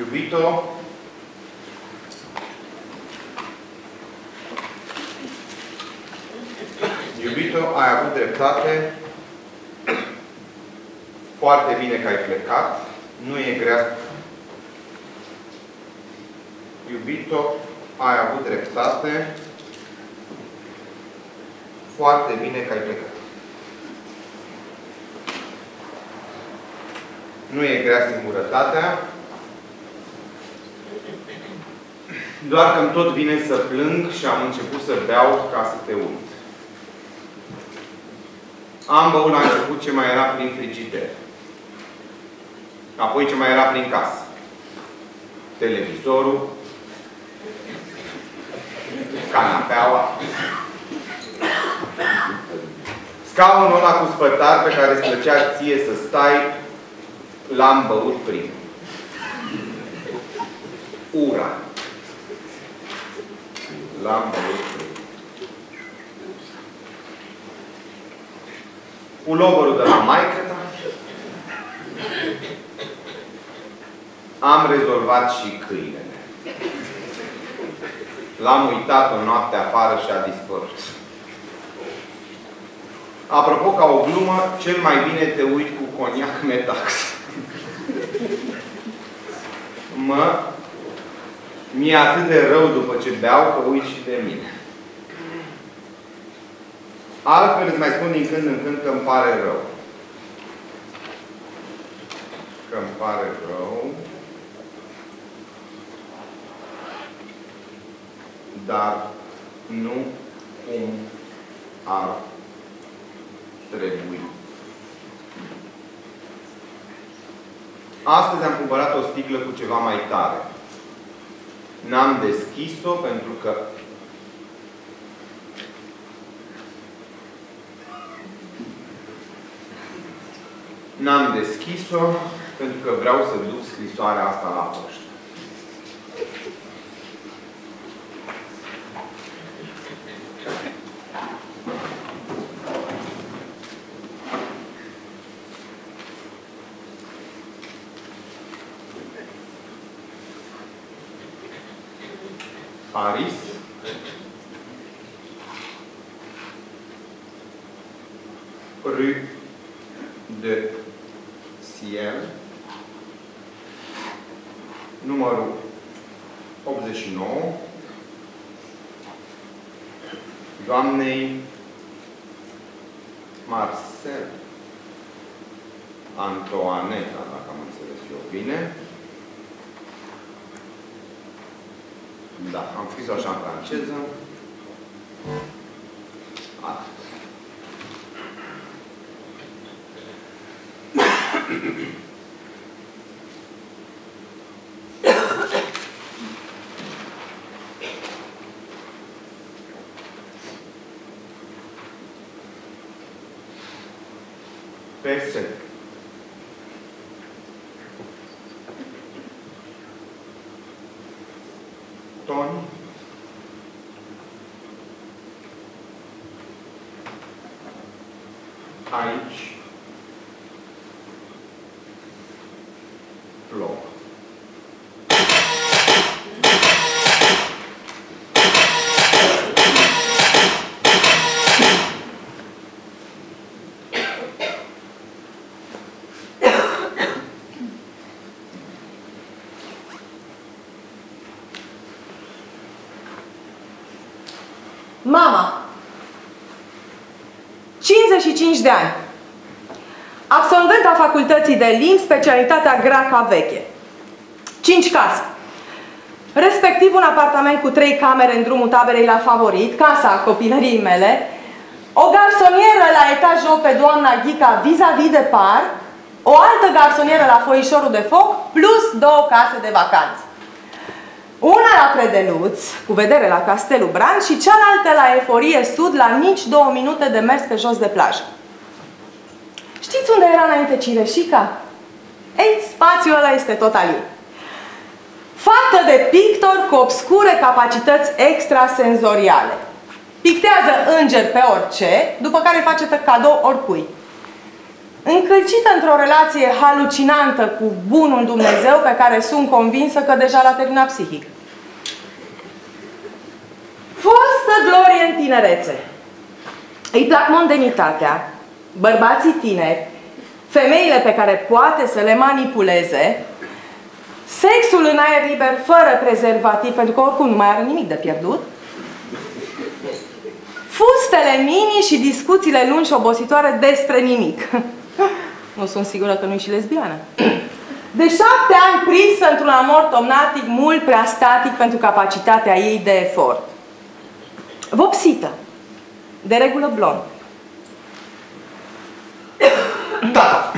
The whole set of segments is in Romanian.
Iubito, iubito, ai avut dreptate. Foarte bine că ai plecat. Nu e grea. Iubito, ai avut dreptate. Foarte bine că ai plecat. Nu e grea singurătatea. Doar că îmi tot vine să plâng și am început să beau ca să te uit. Am băut la început ce mai era prin frigider. Apoi ce mai era prin casă. Televizorul, canapeaua, scaunul ăla cu spătar pe care îți plăcea ție să stai, l-am băut primul. Ura. L-am băut primul. Puloverul de la maică-ta. Am rezolvat și câinele. L-am uitat o noapte afară și a dispărut. Apropo, ca o glumă, cel mai bine te uit cu coniac Metax. Mi-e atât de rău după ce beau că uit și de mine. Altfel îți mai spun din când în când că îmi pare rău. Că îmi pare rău. Dar nu cum ar trebui. Astăzi am cumpărat o sticlă cu ceva mai tare. N-am deschis-o pentru că vreau să duc scrisoarea asta la poștă. Paris, rue de Ciel, numărul 89, doamnei Marcel Antoaneta, dacă am înțeles eu bine. Da, am scris-o așa în franceză. Atât. Pese. Toni. Aici. Loc. Mama, 55 de ani, absolventă a facultății de limbi, specialitatea greaca veche, 5 case, respectiv un apartament cu 3 camere în drumul taberei la Favorit, casa copilăriei mele, o garsonieră la etajul pe doamna Ghica vis-a-vis de par, o altă garsonieră la Foișorul de Foc, plus 2 case de vacanță. Una la Predeluț, cu vedere la Castelul Bran, și cealaltă la Eforie Sud, la nici 2 minute de mers pe jos de plajă. Știți unde era înainte Cireșica? Ei, spațiul ăla este tot al ei. Fată de pictor cu obscure capacități încălcită într-o relație halucinantă cu bunul Dumnezeu, pe care sunt convinsă că deja l-a terminat psihic. Fostă glorie în tinerețe. Îi plac mondenitatea, bărbații tineri, femeile pe care poate să le manipuleze, sexul în aer liber fără prezervativ, pentru că oricum nu mai are nimic de pierdut, fustele mini și discuțiile lungi și obositoare despre nimic. Nu sunt sigură că nu-i și lesbiană. De 7 ani prinsă într-un amor tomnatic mult prea static pentru capacitatea ei de efort. Vopsită. De regulă blond. Tata.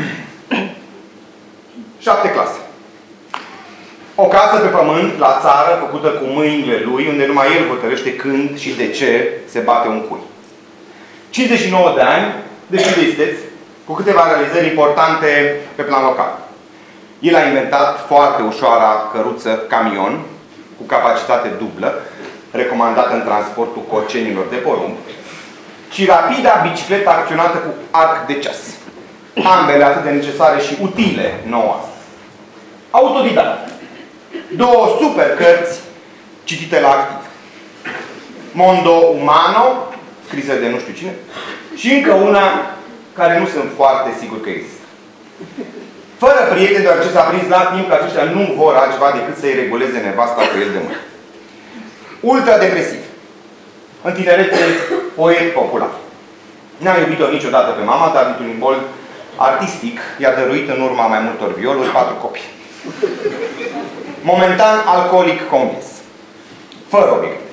7 clase. O casă pe pământ, la țară, făcută cu mâinile lui, unde numai el hotărăște când și de ce se bate un cui. 59 de ani, deși de isteț, cu câteva realizări importante pe plan local. El a inventat foarte ușoara căruță camion, cu capacitate dublă, recomandată în transportul corcenilor de porumb, și rapida bicicletă acționată cu arc de ceas. Ambele atât de necesare și utile nouă astăzi. Autodidact. 2 super cărți citite la activ. Mondo Umano, scrisă de nu știu cine, și încă una care nu sunt foarte sigur că există. Fără prieteni, deoarece s-a prins la timp că aceștia nu vor altceva decât să-i reguleze nevasta cu el de mână. Ultra-depresiv. În tinerețe, poet popular. N-a iubit-o niciodată pe mama, dar dintr-un imbol artistic i-a dăruit în urma mai multor violuri 4 copii. Momentan alcoolic convins. Fără obiectiv.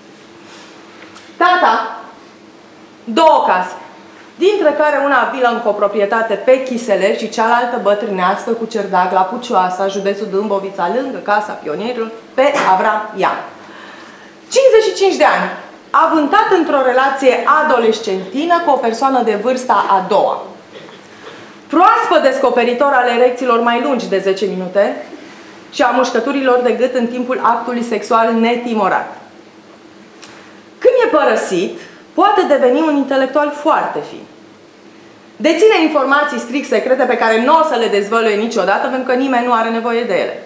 Tata, 2 case, dintre care una vilă în coproprietate pe Chiseler și cealaltă bătrânească cu cerdac la Pucioasa, județul Dâmbovița, lângă Casa Pionierilor, pe Avram Ian. 55 de ani, avântat într-o relație adolescentină cu o persoană de vârsta a doua. Proaspăt descoperitor al erecțiilor mai lungi de 10 minute și a mușcăturilor de gât în timpul actului sexual netimorat. Când e părăsit, poate deveni un intelectual foarte fin. Deține informații strict secrete pe care nu o să le dezvăluie niciodată, pentru că nimeni nu are nevoie de ele.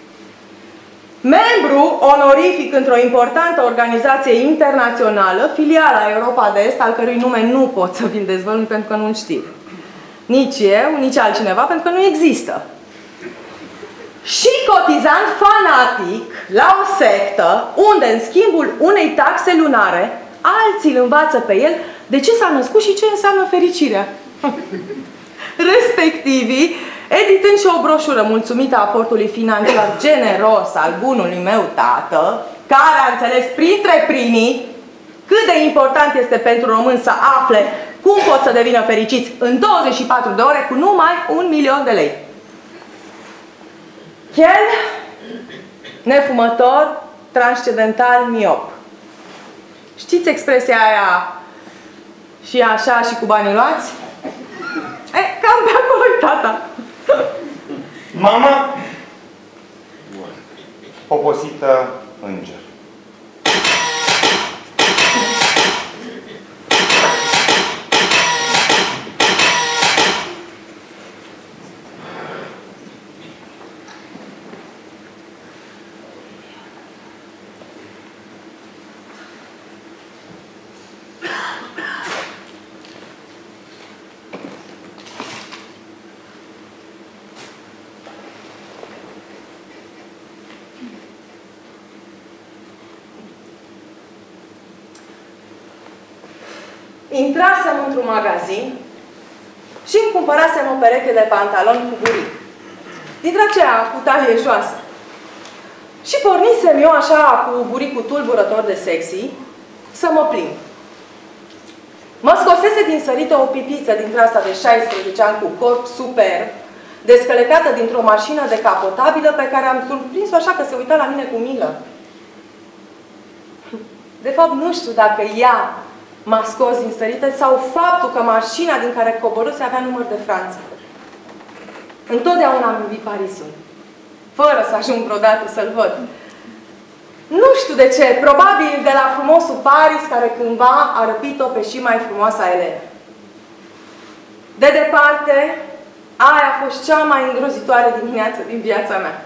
Membru onorific într-o importantă organizație internațională, filiala Europa de Est, al cărui nume nu pot să vi-l dezvălui pentru că nu-l știu. Nici eu, nici altcineva, pentru că nu există. Și cotizant fanatic la o sectă, unde în schimbul unei taxe lunare, alții îl învață pe el de ce s-a născut și ce înseamnă fericirea. Respectivii, editând și o broșură mulțumită aportului financiar generos al bunului meu tată, care a înțeles printre primii cât de important este pentru români să afle cum pot să devină fericiți în 24 de ore cu numai 1.000.000 de lei. Chel, nefumător, transcendental, miop. Știți expresia aia și așa și cu banii luați? Cam pe acolo e tata. Mama, oposită înger. Intrasem într-un magazin și îmi cumpărasem o pereche de pantaloni cu buric. Dintre aceea cu talie joasă. Și pornisem eu așa cu buricul tulburător de sexy să mă plimb. Mă scosese din sărită o pipiță dintre asta de 16 ani cu corp superb, descălecată dintr-o mașină decapotabilă pe care am surprins-o așa că se uita la mine cu milă. De fapt, nu știu dacă ea m-a scos din sărite sau faptul că mașina din care coborâse avea număr de Franța. Întotdeauna am iubit Parisul, fără să ajung vreodată să-l văd. Nu știu de ce, probabil de la frumosul Paris care cândva a răpit-o pe și mai frumoasa Elena. De departe, aia a fost cea mai îngrozitoare dimineață din viața mea.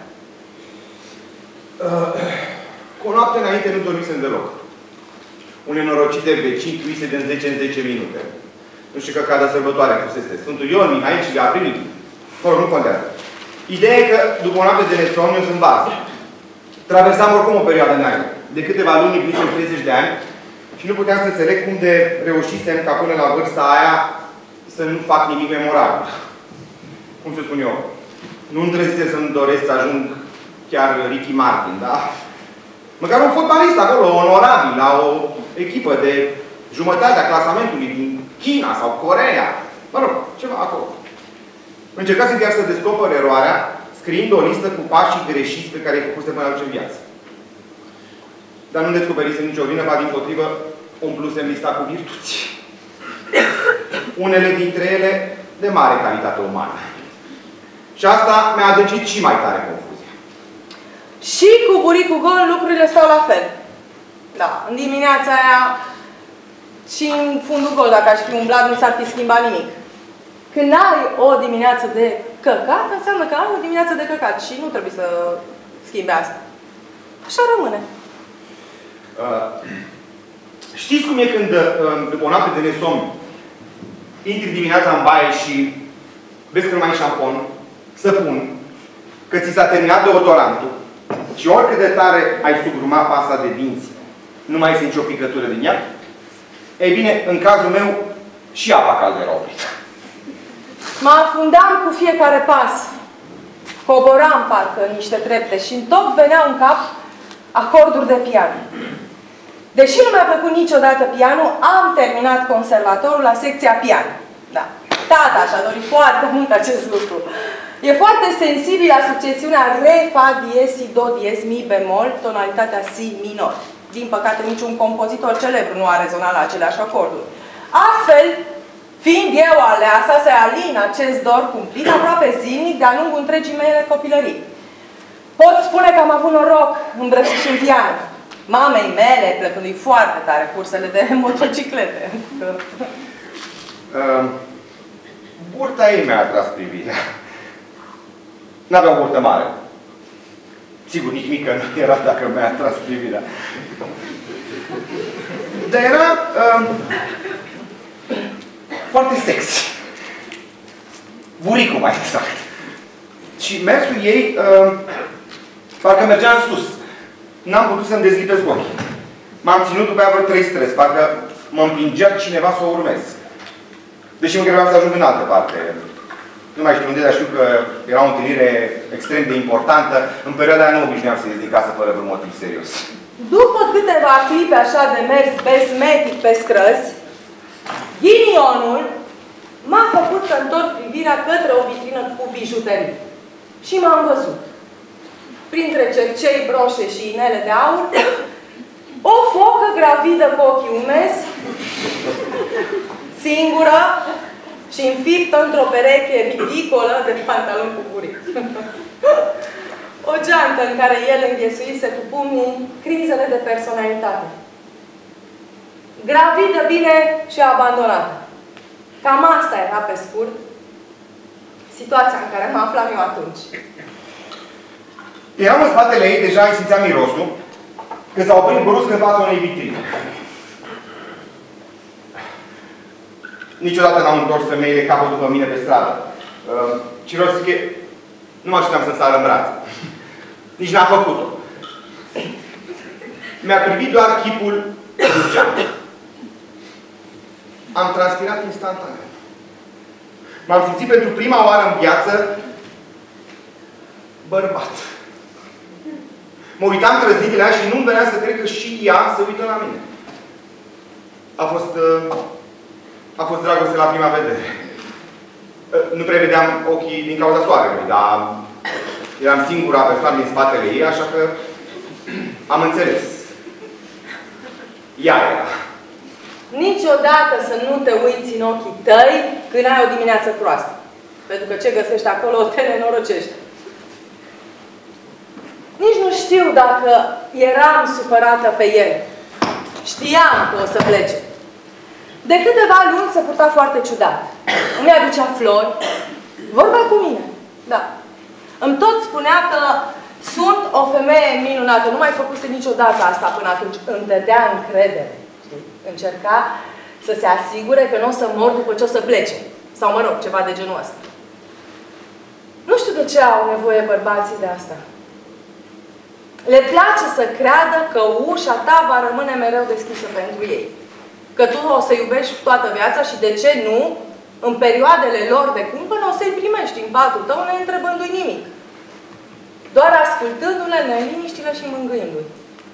Cu o noapte înainte nu dormisem deloc. Un nenorocit de vecin tuise de 10 în 10 minute. Nu știu că ca de sărbătoare fusese Sfântul Ion, Mihai și Gabriel. Nu contează. Ideea e că, după o noapte de nesomn, eu sunt vază. Traversam oricum o perioadă neagră. De câteva luni împlisem 30 de ani și nu puteam să înțeleg cum de reușisem ca până la vârsta aia să nu fac nimic memorabil. Cum să spun eu? Nu îndrăzise să-mi doresc să ajung chiar Ricky Martin, da? Măcar un fotbalist acolo, onorabil, la o echipă de jumătatea clasamentului din China sau Coreea. Mă rog, ceva acolo. Încercasem chiar să descoper eroarea, scriind o listă cu pașii greșiți pe care îi făcuse până atunci în viață. Dar nu descoperisem nicio vină, ba dimpotrivă, umplusem lista cu virtuți. Unele dintre ele de mare calitate umană. Și asta mi-a adâncit și mai tare confuzia. Și cu buricul gol lucrurile stau la fel. Da, în dimineața aia și în fundul gol, dacă aș fi umblat, nu s-ar fi schimbat nimic. Când ai o dimineață de căcat, înseamnă că ai o dimineață de căcat și nu trebuie să schimbi asta. Așa rămâne. Știți cum e când, după o noapte de nesomn, intri dimineața în baie și vezi că nu mai ai șampon, săpun, că ți s-a terminat deodorantul și oricât de tare ai sugrumat pasta de dinți, nu mai este nicio picătură din ea? Ei bine, în cazul meu, și apa caldă era oprită. Mă afundam cu fiecare pas. Coboram parcă niște trepte și în tot veneau în cap acorduri de pian. Deși nu mi-a plăcut niciodată pianul, am terminat conservatorul la secția pian. Da. Tata și-a dorit foarte mult acest lucru. E foarte sensibil la succesiunea Re, Fa, diez, Si, Do, diez, Mi, bemol, tonalitatea Si minor. Din păcate, niciun compozitor celebru nu a rezonat la aceleași acorduri. Astfel, fiind eu aleasa să alin acest dor cumplit aproape zilnic de-a lungul întregii mele copilării. Pot spune că am avut noroc îmbrățișând pian. Mamei mele plăcându-i foarte tare cursele de motociclete. Burta ei mi-a atras privirea. N-avea o burtă mare. Sigur, nici mică nu era dacă mi-a atras privirea. Dar era foarte sexy. Buricul, mai exact. Și mersul ei parcă mergea în sus. N-am putut să-mi dezlipesc ochii. M-am ținut după aia vreo 3 străzi. Parcă mă împingea cineva să o urmez. Deși mă trebuia să ajung în altă parte. Nu mai știu unde, dar știu că era o întâlnire extrem de importantă. În perioada aia nu obișnuiam să ies din casă fără vreun motiv serios. După câteva clipe așa de mers besmetic pe străzi, ghinionul m-a făcut să întorc privirea către o vitrină cu bijuterii. Și m-am văzut. Printre cercei, broșe și inele de aur, o focă gravidă cu ochii umezi, singură și înfiptă într-o pereche ridicolă de pantaloni cu buric. O geantă în care el înghesuise cu pumnii crizele de personalitate. Gravidă, bine, și abandonată. Cam asta era, pe scurt, situația în care mă aflam eu atunci. Eram în spatele ei, deja îi simțeam mirosul, când s-a oprit brusc în fața unei vitrine. Niciodată n-am întors femeile capul după mine pe stradă. Ciroziche, nu mă așteptam să sară în brațe. Nici n-a făcut-o. Mi-a privit doar chipul urgent. Am transpirat instantaneu. M-am simțit pentru prima oară în viață bărbat. Mă uitam trăznit la ea și nu-mi venea să cred că și ea se uită la mine. A fost dragoste la prima vedere. Nu prevedeam ochii din cauza soarelui, dar eram singura persoană din spatele ei, așa că am înțeles. Ea era. Niciodată să nu te uiți în ochii tăi când ai o dimineață proastă. Pentru că ce găsești acolo te nenorocești. Nici nu știu dacă eram supărată pe el. Știam că o să plece. De câteva luni se purta foarte ciudat. îmi aducea flori, vorbea cu mine, da. Îmi tot spunea că sunt o femeie minunată, nu mai făcuse niciodată asta până atunci. Îmi dădea încredere, știi? Încerca să se asigure că nu o să mor după ce o să plece. Sau, mă rog, ceva de genul ăsta. Nu știu de ce au nevoie bărbații de asta. Le place să creadă că ușa ta va rămâne mereu deschisă pentru ei. Că tu o să iubești toată viața și de ce nu, în perioadele lor de cumpănă, o să-i primești în patul tău, neîntrebându-i nimic. Doar ascultându-le, neliniștile și mângâindu-i.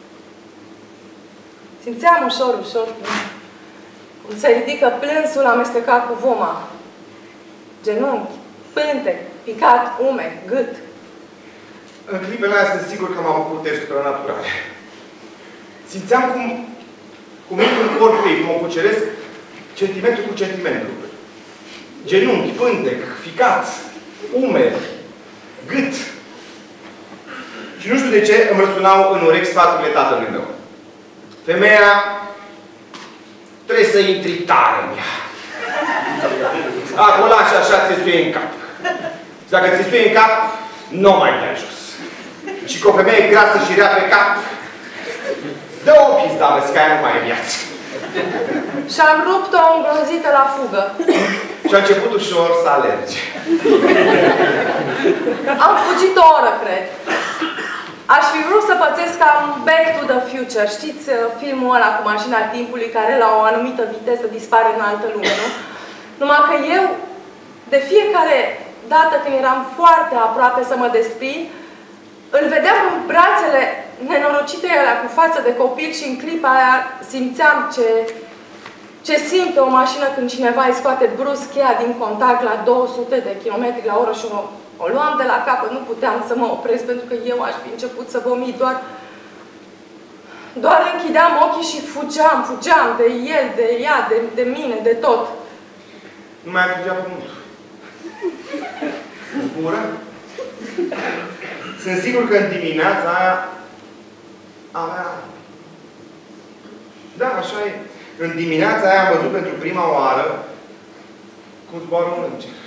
Simțeam ușor, ușor cum se ridică plânsul amestecat cu voma. Genunchi, pântec, picat, umeri, gât. În clipele astea sunt sigur că m-am făcut tăi supranaturale. Simțeam cum intru în corpul ei, cum o cuceresc centimetru cu centimetru. Genunchi, pântec, ficat, umeri, gât. Și nu știu de ce îmi răsunau în urechi sfaturile tatălui meu. Femeia trebuie să intri tare în ea. Acolo și așa ți suie în cap. Și dacă ți suie în cap, nu mai dai jos. Și că o femeie grasă și rea pe cap, dă o pizdamă, că aia nu mai e viață. Și-am rupt-o îngrozită la fugă. Și a început ușor să alerge. Am fugit o oră, cred. Aș fi vrut să pățesc cam Back to the Future. Știți filmul ăla cu mașina timpului care la o anumită viteză dispare în altă lume, nu? Numai că eu, de fiecare dată când eram foarte aproape să mă desprind, îl vedeam în brațele nenorocite alea cu față de copil și în clipa aia simțeam ce simte o mașină când cineva îi scoate brusc cheia din contact la 200 de km la oră și o luam de la capăt. Nu puteam să mă opresc pentru că eu aș fi început să vomit. Doar închideam ochii și fugeam de el, de ea, de mine, de tot. Nu mai ajungea pământul. Zbură. Sunt sigur că în dimineața aia avea... Da, așa e. În dimineața aia am văzut pentru prima oară cum zboară un înger.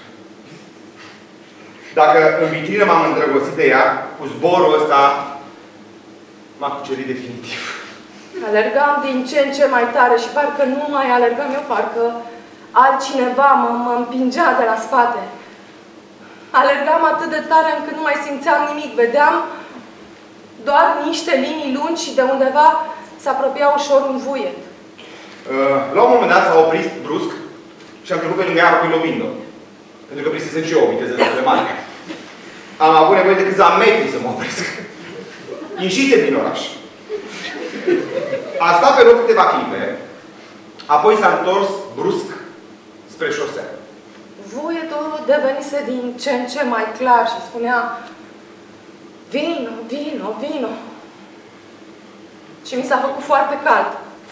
Dacă în vitrină m-am îndrăgostit de ea, cu zborul ăsta m-a cucerit definitiv. Alergam din ce în ce mai tare și parcă nu mai alergam eu, parcă altcineva mă împingea de la spate. Alergam atât de tare încât nu mai simțeam nimic. Vedeam doar niște linii lungi și de undeva se apropia ușor un vuiet. La un moment dat s-a oprit brusc și am trecut pe lângă ea apoi lovind-o. Pentru că prisesem și eu o viteză de mare. Am avut nevoie de câțiva metri să mă opresc. Ieșise din oraș. A stat pe loc câteva clipe, apoi s-a întors brusc spre șosea. Vuietul devenise din ce în ce mai clar și spunea: vino, vino, vino. Și mi s-a făcut foarte cald.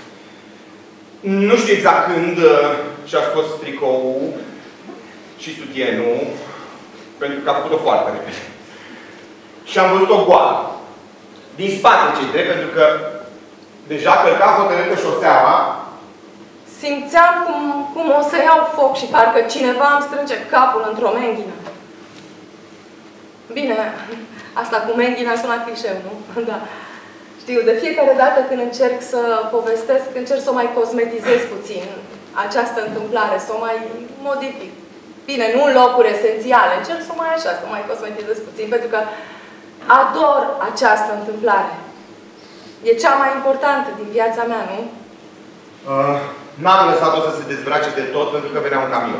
Nu știu exact când și-a scos tricoul și sutienul, pentru că a făcut-o foarte repede. Și am văzut-o goală. Din spate, cei drept, pentru că deja călca hotărâtă șoseaua. Simțeam cum o să iau foc și parcă cineva îmi strânge capul într-o menghină. Bine, asta cu menghina sună clișeu, nu? Da. Știu, de fiecare dată când încerc să povestesc, încerc să o mai cosmetizez puțin această întâmplare, să o mai modific. Bine, nu în locuri esențiale, încerc să o mai așa, să o mai cosmetizez puțin, pentru că ador această întâmplare. E cea mai importantă din viața mea, nu? N-am lăsat-o să se dezbrace de tot pentru că venea un camion.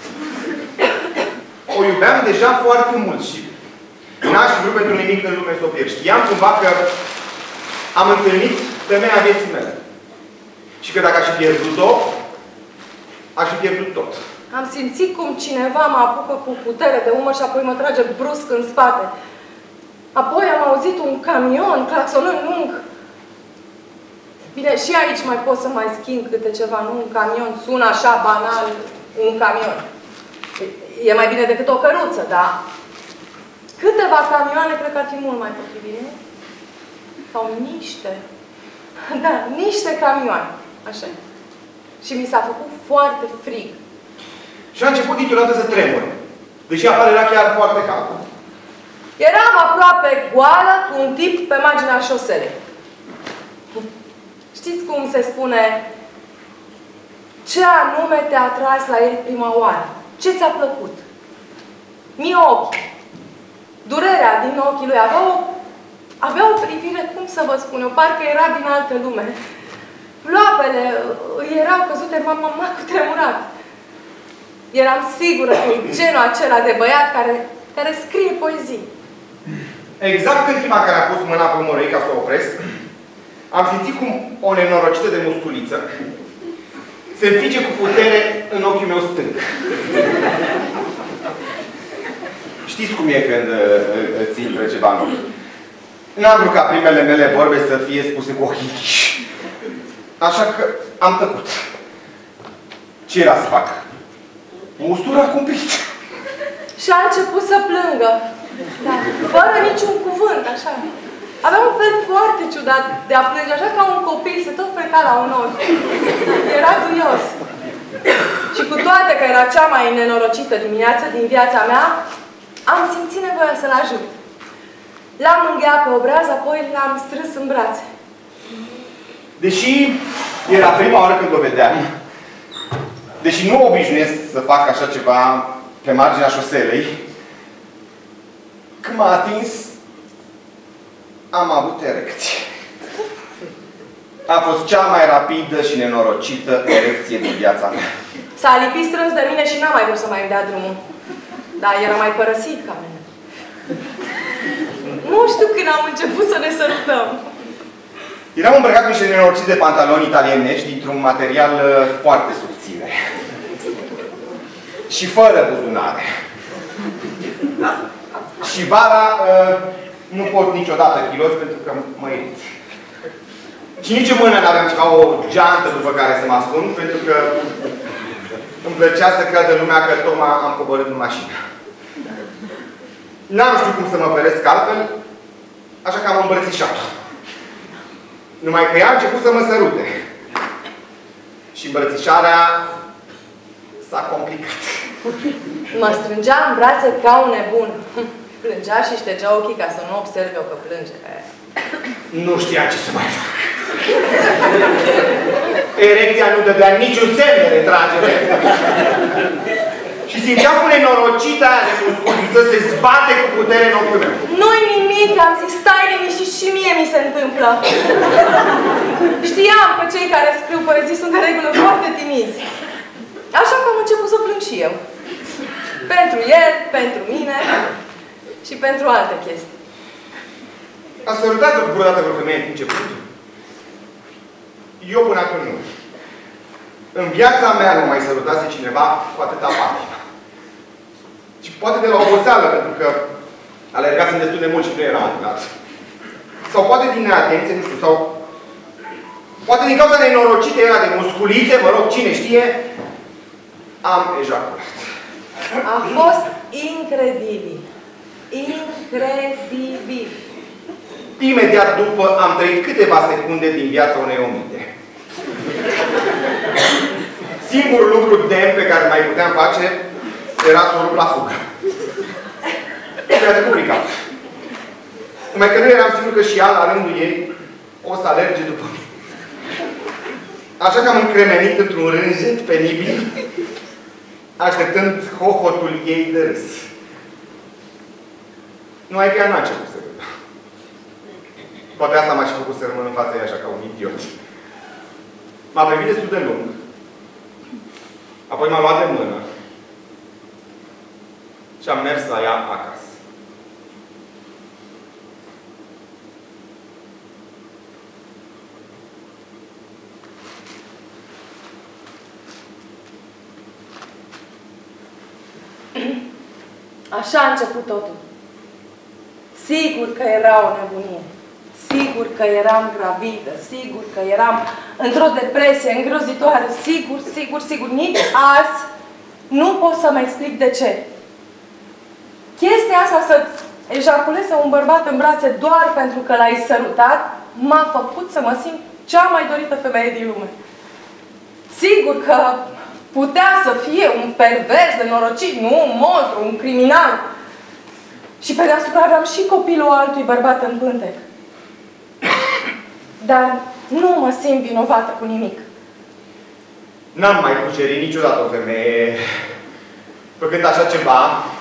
O iubeam deja foarte mult și n-aș fi vrut pentru nimic în lume să o pierd. Știam cumva că am întâlnit femeia vieții mele. Și că dacă aș fi pierdut-o, aș fi pierdut tot. Am simțit cum cineva mă apucă cu putere de umăr și apoi mă trage brusc în spate. Apoi am auzit un camion claxonând lung. Bine, și aici mai pot să mai schimb câte ceva, nu? Un camion sună așa banal, un camion. E mai bine decât o căruță, da? Câteva camioane cred că ar fi mult mai potrivit, nu? Sau niște. Da, niște camioane. Așa. Și mi s-a făcut foarte frig. Și a început dintr-o dată să tremure. Deși afară era chiar foarte cald. Eram aproape goală cu un tip pe marginea șoselei. Știți cum se spune? Ce anume te-a atras la el prima oară? Ce ți-a plăcut? Mie ochi. Durerea din ochii lui avea o privire, cum să vă spun eu, parcă era din altă lume. Ploapele erau căzute, m-a cutremurat. Eram sigură că e genul acela de băiat care scrie poezii. Exact în clipa care a pus mâna pe umărul ei ca să o opresc, am simțit cum o nenorocită de musculiță se înfige cu putere în ochiul meu stâng. Știți cum e când îți intră ceva în ochi. N-am vrut ca primele mele vorbe să fie spuse cu ochii închiși. Așa că am tăcut. Ce era să fac? Mustura a cumplit. Și a început să plângă. Da, fără niciun cuvânt, așa. Avea un fel foarte ciudat de a plânge, așa ca un copil, se tot freca la un ochi. Era duios. Și cu toate că era cea mai nenorocită dimineață din viața mea, am simțit nevoia să-l ajut. L-am mângheat pe obraz, apoi l-am strâns în brațe. Deși era prima oară când o vedeam, deși nu obișnuiesc să fac așa ceva pe marginea șoselei, când m-a atins, am avut erecție. A fost cea mai rapidă și nenorocită erecție din viața mea. S-a lipit strâns de mine și n-a mai vrut să mai îmi dea drumul. Dar era mai părăsit ca mine. Nu știu când am început să ne sărutăm. Eram îmbrăcat cu niște nenorociți de pantaloni italienești dintr-un material foarte subțire. Și fără buzunare. Și vara nu pot niciodată chilos pentru că mă irit. Și nici în mână n-aveam ceva, o geantă după care să mă ascund, pentru că îmi plăcea să creadă lumea că tocmai am coborât în mașină. N-am știut cum să mă feresc altfel, așa că am îmbrățișat-o. Numai că ea a început să mă sărute. Și îmbrățișarea s-a complicat. Mă strângea în brațe ca un nebun. Plângea și ștergea ochii ca să nu observe că plânge. Nu știa ce să mai fac. Erecția nu dădea niciun semn de retragere. Și simțeam cum nenorocita aia de musculiță se zbate cu putere în ochiul meu. Nu-i nimic, am zis, stai liniștit și mie mi se întâmplă. Știam că cei care scriu poezii sunt de regulă foarte timizi. Așa că am început să plâng și eu. Pentru el, pentru mine și pentru alte chestii. Ați sărutat vreodată vreo femeie în timp ce plânge? Eu până atunci nu. În viața mea nu mai sărutase cineva cu atâta patimă. Și poate de la oboseală, pentru că alergasem destul de mult și nu eram antrenat. Sau poate din neatenție, nu știu, sau poate din cauza nenorocite era de musculițe, mă rog, cine știe, am ejaculat. A fost incredibil. Incredibil. Imediat după am trăit câteva secunde din viața unei omite. Singurul lucru demn pe care mai puteam face era să o rup la fugă. Mi-a trecut prin cap. Numai că nu eram sigur că și ea, la rândul ei, o să alerge după mine. Așa că am încremenit într-un rânjet penibil, așteptând hohotul ei de râs. Numai că ea n-a început să râdă. Poate asta m-a și făcut să rămân în fața ei așa ca un idiot. M-a privit destul de lung. Apoi m-a luat de mână. Și am mers la ea acasă. Așa a început totul. Sigur că era o nebunie. Sigur că eram gravidă. Sigur că eram într-o depresie îngrozitoare. Sigur, sigur, sigur. Nici azi nu pot să-mi explic de ce. Chestia asta să ejaculeze un bărbat în brațe doar pentru că l-ai sărutat m-a făcut să mă simt cea mai dorită femeie din lume. Sigur că Putea să fie un pervers nenorocit, nu un monstru, un criminal. Și pe deasupra aveam și copilul altui bărbat în pântec. Dar nu mă simt vinovată cu nimic. N-am mai cucerit niciodată o femeie făcând așa ceva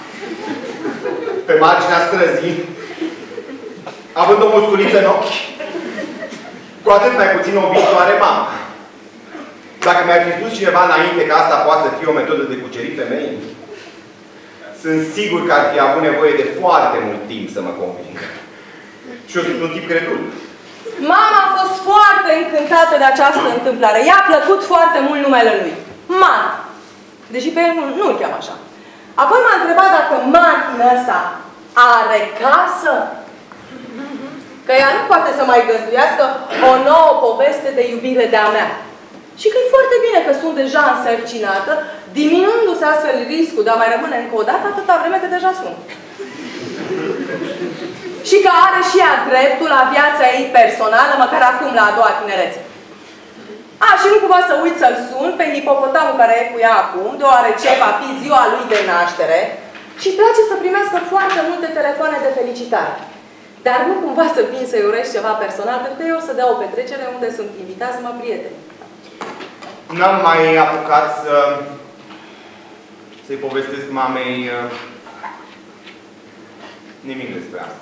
pe marginea străzii, având o musculiță în ochi, cu atât mai puțin o viitoare mamă. Dacă mi-ar fi spus cineva înainte că asta poate să fie o metodă de cucerit femei, sunt sigur că ar fi avut nevoie de foarte mult timp să mă conving. Și eu sunt un tip credul. Mama a fost foarte încântată de această întâmplare. I-a plăcut foarte mult numele lui. Martin. Deși pe el nu-l cheamă așa. Apoi m-a întrebat dacă Martin ăsta are casă. Că ea nu poate să mai găzduiască o nouă poveste de iubire de-a mea. Și că e foarte bine că sunt deja însărcinată, diminuându-se astfel riscul de a mai rămâne încă o dată atâta vreme că deja sunt. Și că are și ea dreptul la viața ei personală, măcar acum, la a doua tinerețe. Și nu cumva să uit să-l sun pe hipopotamul care e cu ea acum, deoarece va fi ziua lui de naștere și îi place să primească foarte multe telefoane de felicitare. Dar nu cumva să vin să-i urez ceva personal, pentru că eu o să dea o petrecere unde sunt invitați numai prieteni. N-am mai apucat să-i povestesc mamei nimic despre asta.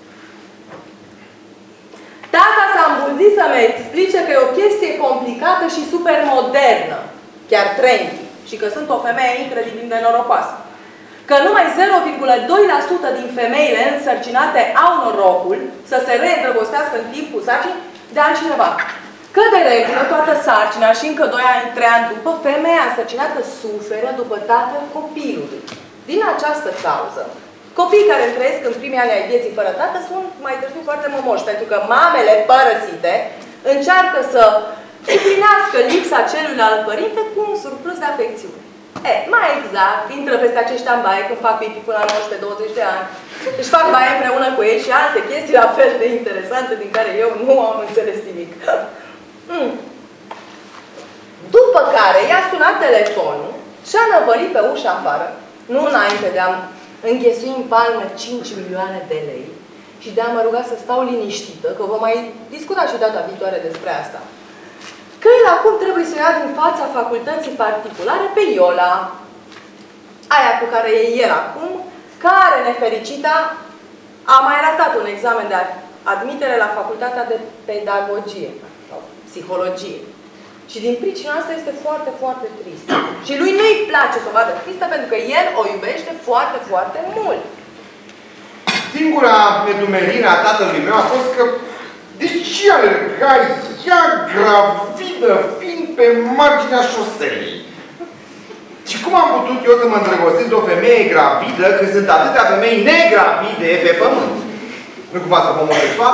Tata s-a îmbunzit să-mi explice că e o chestie complicată și super modernă, chiar trendy, și că sunt o femeie incredibil de norocoasă. Că numai 0,2% din femeile însărcinate au norocul să se reîndrăgostească în timpul sarcinii de altcineva. Că de regulă toată sarcina și încă 2-3 ani după, femeia însărcinată suferă după tatăl copilului. Din această cauză, copiii care trăiesc în primii ani ai vieții fără tată sunt mai târziu foarte mămoși, pentru că mamele părăsite încearcă să suplinească lipsa celuilalt părinte cu un surplus de afecțiune. Mai exact, intră peste aceștia în baie când fac pipi până la 19-20 de ani. Își fac baie împreună cu ei și alte chestii la fel de interesante din care eu nu am înțeles nimic. După care i-a sunat telefonul și a năvălit pe ușa afară, nu înainte de a înghesui în palmă 5 milioane de lei și de a mă ruga să stau liniștită, că vom mai discuta și data viitoare despre asta. Că el acum trebuie să o ia din fața facultății particulare pe Iola, aia cu care e el acum, care, nefericita, a mai ratat un examen de admitere la facultatea de pedagogie sau psihologie. Și din pricina asta este foarte, foarte trist. Și lui nu-i place să o vadă tristă pentru că el o iubește foarte, foarte mult. Singura nedumerire a tatălui meu a fost că de ce alerga ea gravidă fiind pe marginea șoselei? Și cum am putut eu să mă îndrăgostesc de o femeie gravidă când sunt atâtea femei negravide pe pământ? Nu cumva să homosexual?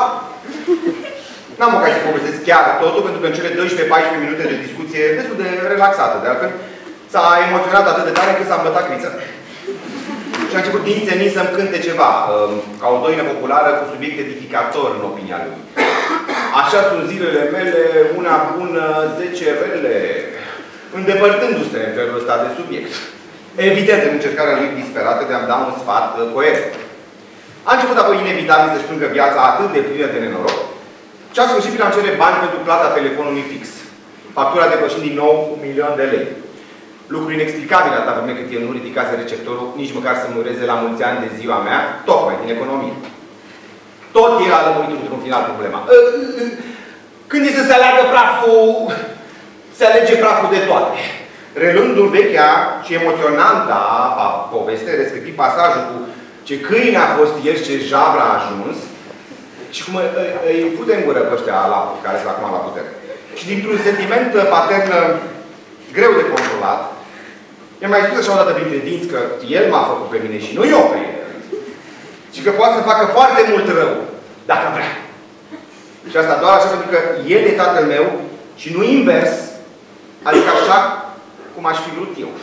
N-am ocazia să povestesc chiar totul, pentru că în cele 12-14 minute de discuție destul de relaxată, de altfel, s-a emoționat atât de tare că s-a îmbătat criță. Și a început din senin să-mi cânte ceva, ca o doină populară cu subiect edificator în opinia lui. Așa sunt zilele mele, una bună, 10 rele, îndepărtându-se în felul ăsta de subiect. Evident, în încercarea lui disperată de a-mi da un sfat coerent. A început apoi inevitabil să-și plângă viața atât de plină de nenoroc, și a sfârșit prin a cere bani pentru plata telefonului fix. Factura depășind din nou 1.000.000 de lei. Lucru inexplicabil atâta vreme cât el nu ridicase receptorul, nici măcar să-mi ureze la mulți ani de ziua mea, tocmai din economie. Tot el a lămurit într-un final problema. Când e să se aleagă praful, se alege praful de toate. Reluând urechea și emoționanta poveste, respectiv pasajul cu ce câine a fost el și ce jabra a ajuns, și cum îi pute în gură pe ăștia care sunt acum la putere. Și dintr-un sentiment patern greu de controlat, i-am mai spus așa o dată printre dinți că el m-a făcut pe mine și nu eu pe el. Și că poate să facă foarte mult rău, dacă vrea. Și asta doar așa pentru că el e tatăl meu și nu invers, adică așa cum aș fi vrut eu.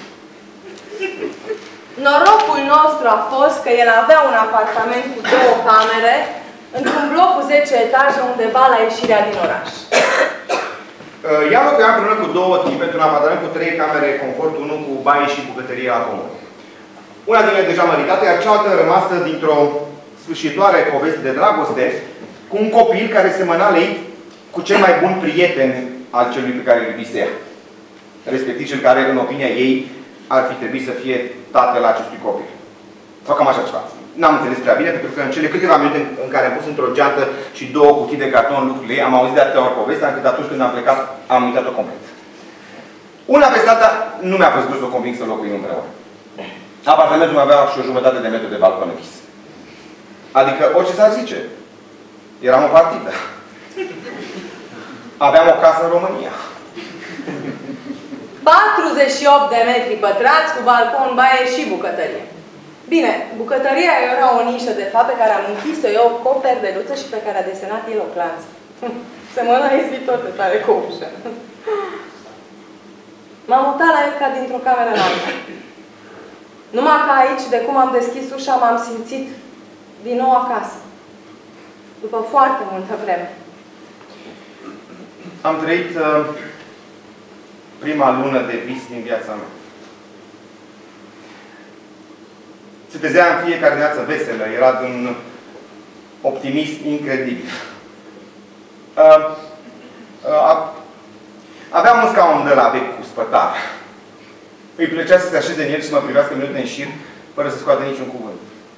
Norocul nostru a fost că el avea un apartament cu 2 camere într-un bloc cu 10 etaje undeva la ieșirea din oraș. Ea locuia împreună cu două tipe într-un apartament cu 3 camere confort, unul cu baie și bucătărie la comun. Una din ele deja măritată, iar cealaltă rămasă dintr-o sfârșitoare poveste de dragoste cu un copil care semăna lei cu cel mai bun prieten al celui pe care îl iubise ea. Respectiv cel care, în opinia ei, ar fi trebuit să fie tatăl acestui copil. Sau cam așa ceva. N-am înțeles prea bine, pentru că în cele câteva minute în care am pus într-o geantă și 2 cutii de carton lucrurile ei, am auzit de atâtea ori povestea, încât atunci când am plecat, am uitat-o complet. Una peste alta, nu mi-a fost greu să o conving să locuim împreună. Apartamentul meu avea și o jumătate de metru de balcon închis. Adică, orice s-ar zice, eram o partidă. Aveam o casă în România. 48 de metri pătrați cu balcon, baie și bucătărie. Bine, bucătăria era o nișă, de fapt, pe care am închis-o eu cu o perdeluță și pe care a desenat el o clanță. Semăna izbitor de tare cu ușă. M-am mutat la el ca dintr-o cameră în alta. Numai că aici, de cum am deschis ușa, m-am simțit din nou acasă. După foarte multă vreme. Am trăit prima lună de vis din viața mea. Se trezea în fiecare dimineață veselă. Era de un optimism incredibil. Aveam un scaun de la vechi cu spătar. Îi plăcea să se așeze în el și să mă privească minute în șir, fără să scoată niciun cuvânt.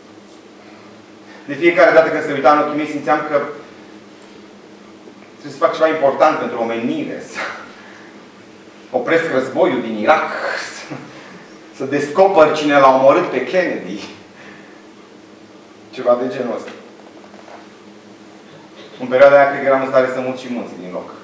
De fiecare dată când se uita în ochii mei, simțeam că trebuie să fac ceva important pentru omenire, să opresc războiul din Irak, să descoper cine l-a omorât pe Kennedy. Ceva de genul ăsta. În perioada aia, cred că eram în stare să mut și munții din loc.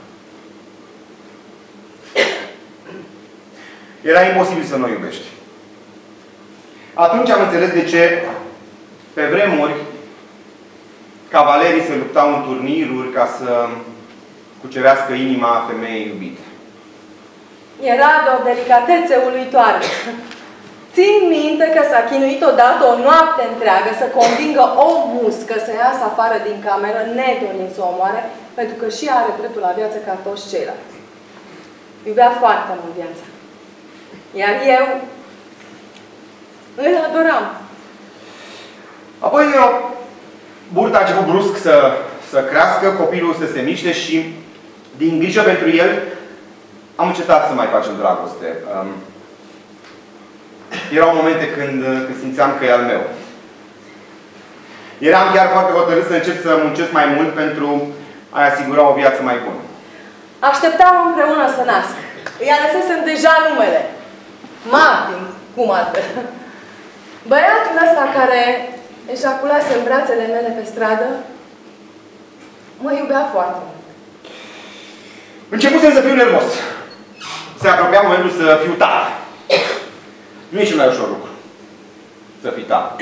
Era imposibil să nu o iubești. Atunci am înțeles de ce, pe vremuri, cavalerii se luptau în turniruri ca să cucerească inima femeii iubite. Era de o delicatețe uluitoare. Țin minte că s-a chinuit odată o noapte întreagă să convingă o muscă să iasă afară din cameră, nedorind să o omoare, pentru că și ea are dreptul la viață ca toți ceilalți. Iubea foarte mult viața. Iar eu îl adoram. Apoi burta a început brusc să crească, copilul să se miște și, din grijă pentru el, am încetat să mai facem dragoste. Erau momente când simțeam că e al meu. Eram chiar foarte hotărât să încep să muncesc mai mult pentru a-i asigura o viață mai bună. Așteptam împreună să nasc. Îi alesesem deja numele. Martin, cum altfel. Băiatul ăsta care ejaculase în brațele mele pe stradă mă iubea foarte mult. Începusem să fiu nervos. Se apropia momentul să fiu tare. Nu e cel mai ușor lucru. Să fii tare.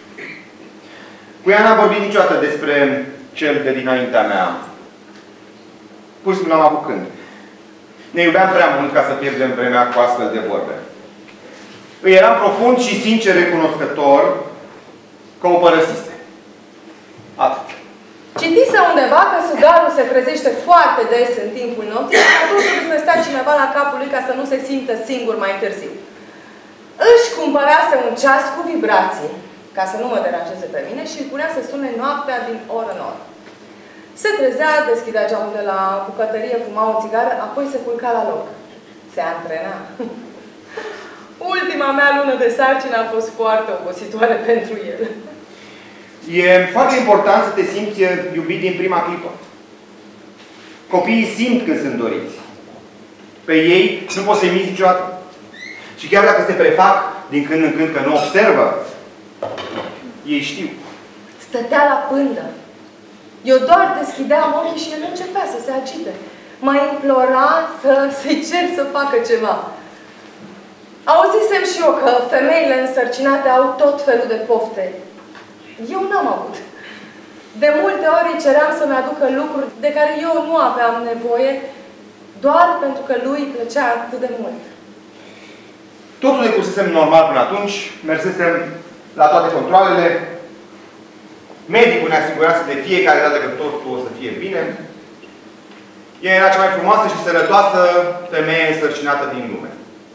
Cu ea n-am vorbit niciodată despre cel de dinaintea mea. Pur și simplu n-am avut când. Ne iubeam prea mult ca să pierdem vremea cu astfel de vorbe. Îi eram profund și sincer recunoscător că o părăsise. Atât. Citise undeva că sugarul se trezește foarte des în timpul nopții și atunci trebuie să stea cineva la capul lui ca să nu se simtă singur mai târziu. Își cumpărase un ceas cu vibrații, ca să nu mă deranjeze pe mine, și îl punea să sune noaptea din oră în oră. Se trezea, deschidea geamul de la bucătărie, fuma o țigară, apoi se culca la loc. Se antrena. Ultima mea lună de sarcină a fost foarte obositoare pentru el. E foarte important să te simți iubit din prima clipă. Copiii simt când sunt doriți. Pe ei nu poți să-i minți niciodată. Și chiar dacă se prefac din când în când că nu observă, ei știu. Stătea la pândă. Eu doar deschideam ochii și el începea să se agite. Mă implora să-i cer să facă ceva. Auzisem și eu că femeile însărcinate au tot felul de pofte. Eu n-am avut. De multe ori îi ceream să-mi aducă lucruri de care eu nu aveam nevoie, doar pentru că lui îi plăcea atât de mult. Totul decursesem normal până atunci, mersesem la toate controalele, medicul ne asigurase de fiecare dată că totul o să fie bine. Ea era cea mai frumoasă și sănătoasă femeie însărcinată din lume.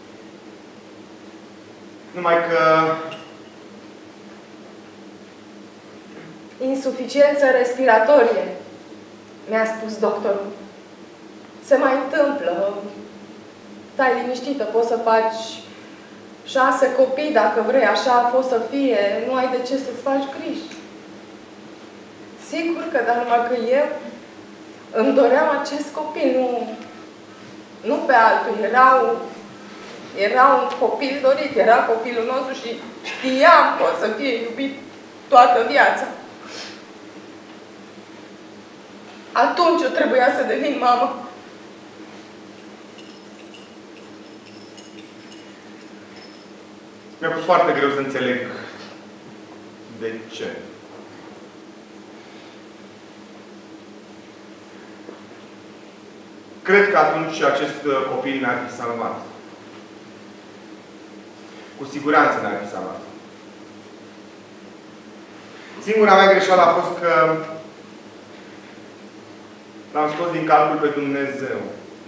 Numai că... Insuficiență respiratorie, mi-a spus doctorul. Se mai întâmplă. Stai liniștită, poți să faci 6 copii dacă vrei, așa a fost să fie. Nu ai de ce să-ți faci griji. Sigur că, dar numai că eu îmi doream acest copil, nu pe altul. Era un copil dorit, era copilul nostru și știam că o să fie iubit toată viața. Atunci eu trebuia să devin mamă. Mi-a fost foarte greu să înțeleg de ce. Cred că atunci acest copil ne-ar fi salvat. Cu siguranță ne-ar fi salvat. Singura mea greșeală a fost că l-am scos din calcul pe Dumnezeu.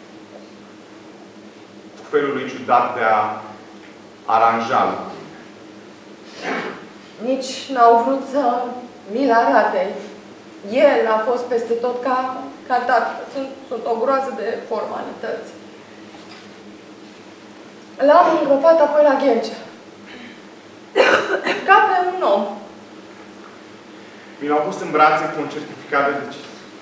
Cu felul lui ciudat de a aranja lucrurile. Nici n-au vrut să mi-l arate. El a fost peste tot ca tată. Sunt o groază de formalități. L-am îngropat apoi la Ghencea. Ca pe un om. Mi l-au pus în brațe cu un certificat de deces.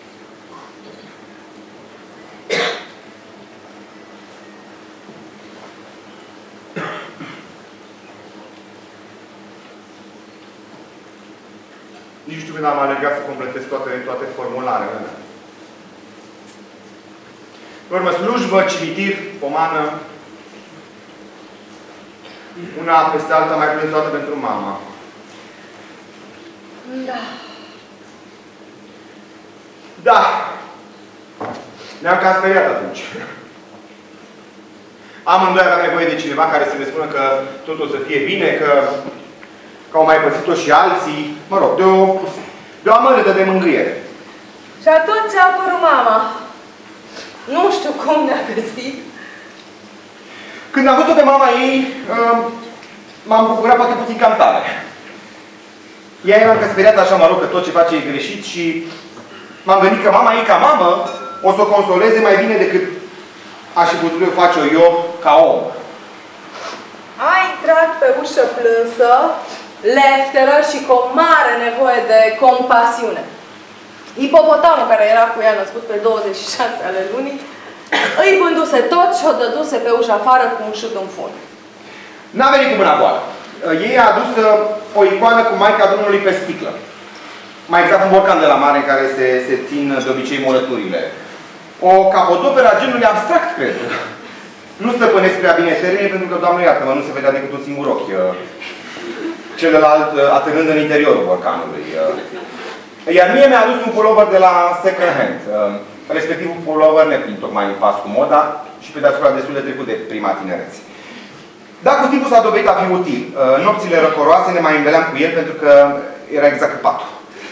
Nici nu știu când am alergat să completez toate formularele mele. Pe urmă, slujbă, cimitir, pomană. Una peste alta mai plâns toată pentru mama. Da. Da! Ne-am cam speriat atunci. Amândoi aveam nevoie de cineva care să ne spună că totul o să fie bine, că au mai pățit-o și alții. Mă rog, de o amărâtă de mângâiere. Și atunci a apărut mama. Nu știu cum ne-a găsit. Când am văzut-o pe mama ei, m-am bucurat poate puțin cam tare. Ea era încă speriată așa, mă rog, că tot ce face e greșit și m-am gândit că mama ei, ca mamă, o să o consoleze mai bine decât aș fi putut face-o eu ca om. A intrat pe ușă plânsă, lefteră și cu o mare nevoie de compasiune. Hipopotamul care era cu ea născut pe 26 ale lunii, îi vânduse tot și o dăduse pe ușă afară cu un șut în fund. N-a venit cu mâna goală. Ei a adus o icoană cu Maica Domnului pe sticlă. Mai exact un borcan de la mare în care se țin de obicei molăturile. O capodoperă a genului abstract, cred. Nu stăpânesc prea bine termenii pentru că, Doamne iartă-mă, nu se vedea decât un singur ochi. Celălalt atârnând în interiorul borcanului. Iar mie mi-a adus un pullover de la second hand. Respectiv un pullover neplin, tocmai în pas cu moda și pe deasupra destul de trecut de prima tinerețe. Dar cu timpul s-a dovedit a fi util. Nopțile răcoroase ne mai îmbeleam cu el pentru că era exact ca patul.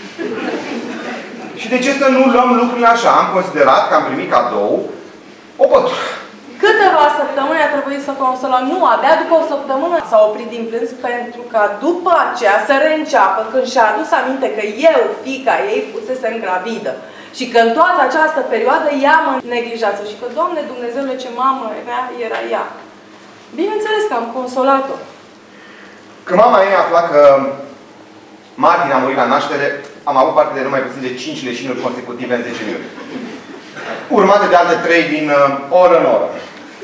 Și de ce să nu luăm lucrurile așa? Am considerat că am primit cadou o pătură. Câteva săptămâni a trebuit să consolăm. Nu, abia după o săptămână s-a oprit din plâns pentru că după aceea să reînceapă când și-a adus aminte că eu, fiica ei, fusesem gravidă. Și că în toată această perioadă ea mă neglijase. Și că, Doamne Dumnezeule, ce mamă era ea. Bineînțeles că am consolat-o. Când mama ei afla că Martin a murit la naștere, am avut parte de numai puțin de 5 leșinuri consecutive în 10 minute. Urmate de alte 3 din oră în oră.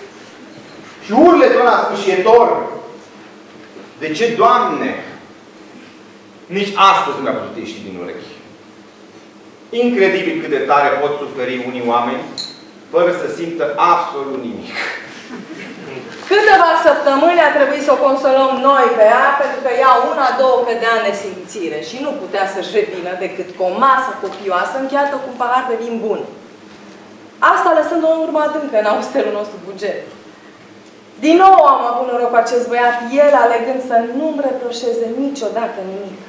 Și urletul ăla sfâșietor. De ce, Doamne? Nici astăzi nu mi-a putut ieși din urechi. Incredibil cât de tare pot suferi unii oameni fără să simtă absolut nimic. Câteva săptămâni a trebuit să o consolăm noi pe ea, pentru că ea una-două cădea în nesimțire și nu putea să-și revină decât cu o masă copioasă încheiată cu un pahar de vin bun. Asta lăsând o urmă adâncă în austerul nostru buget. Din nou am avut noroc cu acest băiat, el alegând să nu-mi reproșeze niciodată nimic.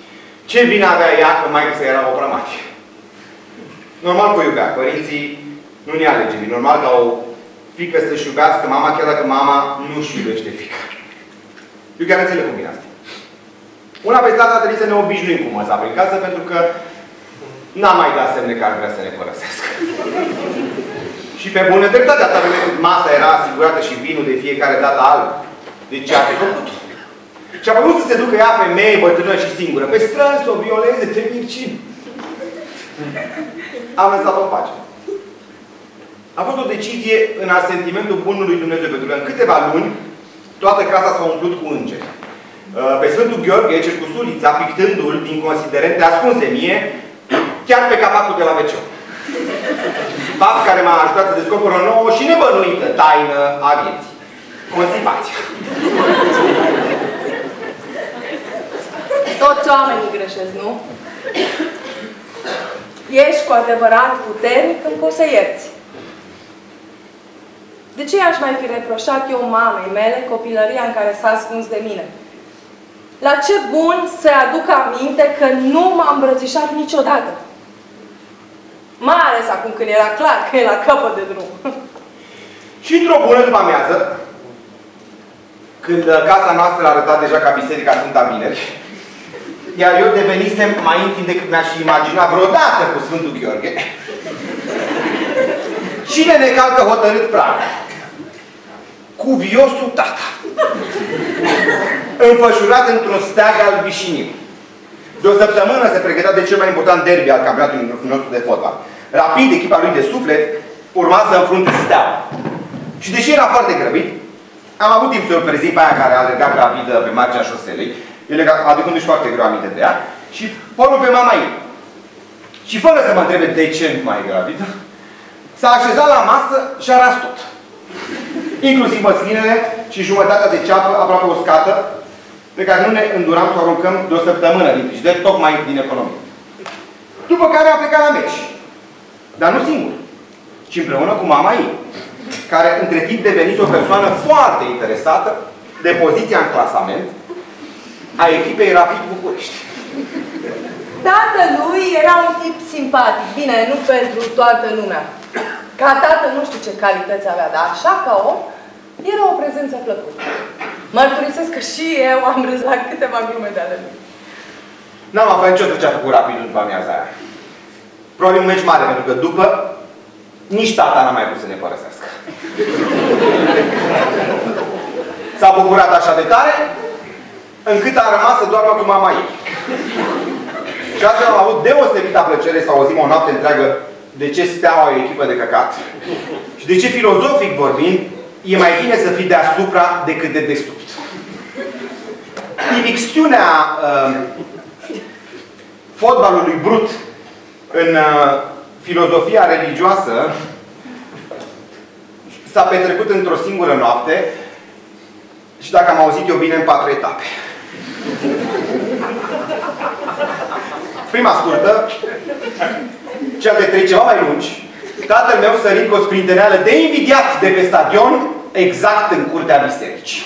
Ce vină avea ea că maică era o prămatie? Normal că o iubea. Părinții Nu ne alegem. E normal ca o fiică să-și iubească mama, chiar dacă mama nu-și iubește fiica. Eu chiar înțeleg cum bine asta. Una peste alta trebuie să ne obișnuim cu măsa prin casă, pentru că n-am mai dat semne că ar vrea să ne părăsească. Și pe bună dreptate, atâta vreme cât masa era asigurată și vinul de fiecare dată alb. De ce a făcut? Și apoi nu să se ducă ea femeie, bătrână și singură. Pe străzi să o violeze, te mircini. Am lăsat-o în pace. A fost o decizie în asentimentul bunului Dumnezeu, pentru că în câteva luni toată casa s-a umplut cu îngeri. Pe Sfântul Gheorghe cer cu sulița, pictându-l din considerente ascunse mie, chiar pe capacul de la wc. Fapt care m-a ajutat să descoper o nouă și nebănuită taină a vieții. Constipația. Toți oamenii greșesc, nu? Ești cu adevărat puternic când poți să ierți. De ce aș mai fi reproșat eu mamei mele copilăria în care s-a ascuns de mine? La ce bun să aduc aminte că nu m-a îmbrățișat niciodată? Mai ales acum când era clar că e la capăt de drum. Și într-o bună după amiază, când casa noastră arăta deja ca biserica Sfânta Vineri, iar eu devenisem mai intim decât mi-aș imagina vreodată cu Sfântul Gheorghe, cine ne calcă hotărât prag? Cuviosul tata. Înfășurat într-un steag al vișiniu. De o săptămână se pregătea de cel mai important derby al campionatului nostru de fotbal. Rapid, echipa lui de suflet urma să înfrunte Steaua. Și deși era foarte grăbit, am avut timp să-l prezint pe aia care alerga gravidă pe marginea șoselei, aducându-și foarte greu aminte de ea, și porul pe mama ei. Și fără să mă întrebe de ce nu mai e gravidă, s-a așezat la masă și a ras tot. Inclusiv măslinele și jumătatea de ceapă aproape uscată, pe care nu ne înduram să o aruncăm de o săptămână din frigider, tocmai din economie. După care a plecat la meci. Dar nu singur, ci împreună cu mama ei, care între timp devenise o persoană foarte interesată de poziția în clasament a echipei Rapid București. Tatălui era un tip simpatic. Bine, nu pentru toată lumea. Ca tată nu știu ce calități avea, dar așa ca om, era o prezență plăcută. Mărturisesc că și eu am râs la câteva glume de ale lui. N-am aflat niciodată ce a făcut Rapid după amiaza aia. Probabil un meci mare, pentru că după nici tata n-a mai vrut să ne părăsească. S-a bucurat așa de tare, încât a rămas să doarmă cu mama ei. Și astfel am avut deosebită plăcere să auzim o noapte întreagă de ce Steaua e o echipă de căcat și de ce, filozofic vorbind, e mai bine să fii deasupra decât de desubt. Imixtiunea fotbalului brut în filozofia religioasă s-a petrecut într-o singură noapte și, dacă am auzit eu bine, în 4 etape. Prima scurtă, cea de 3 ceva mai lungi, tatăl meu sărind cu o sprinteneală de invidiat de pe stadion, exact în curtea bisericii.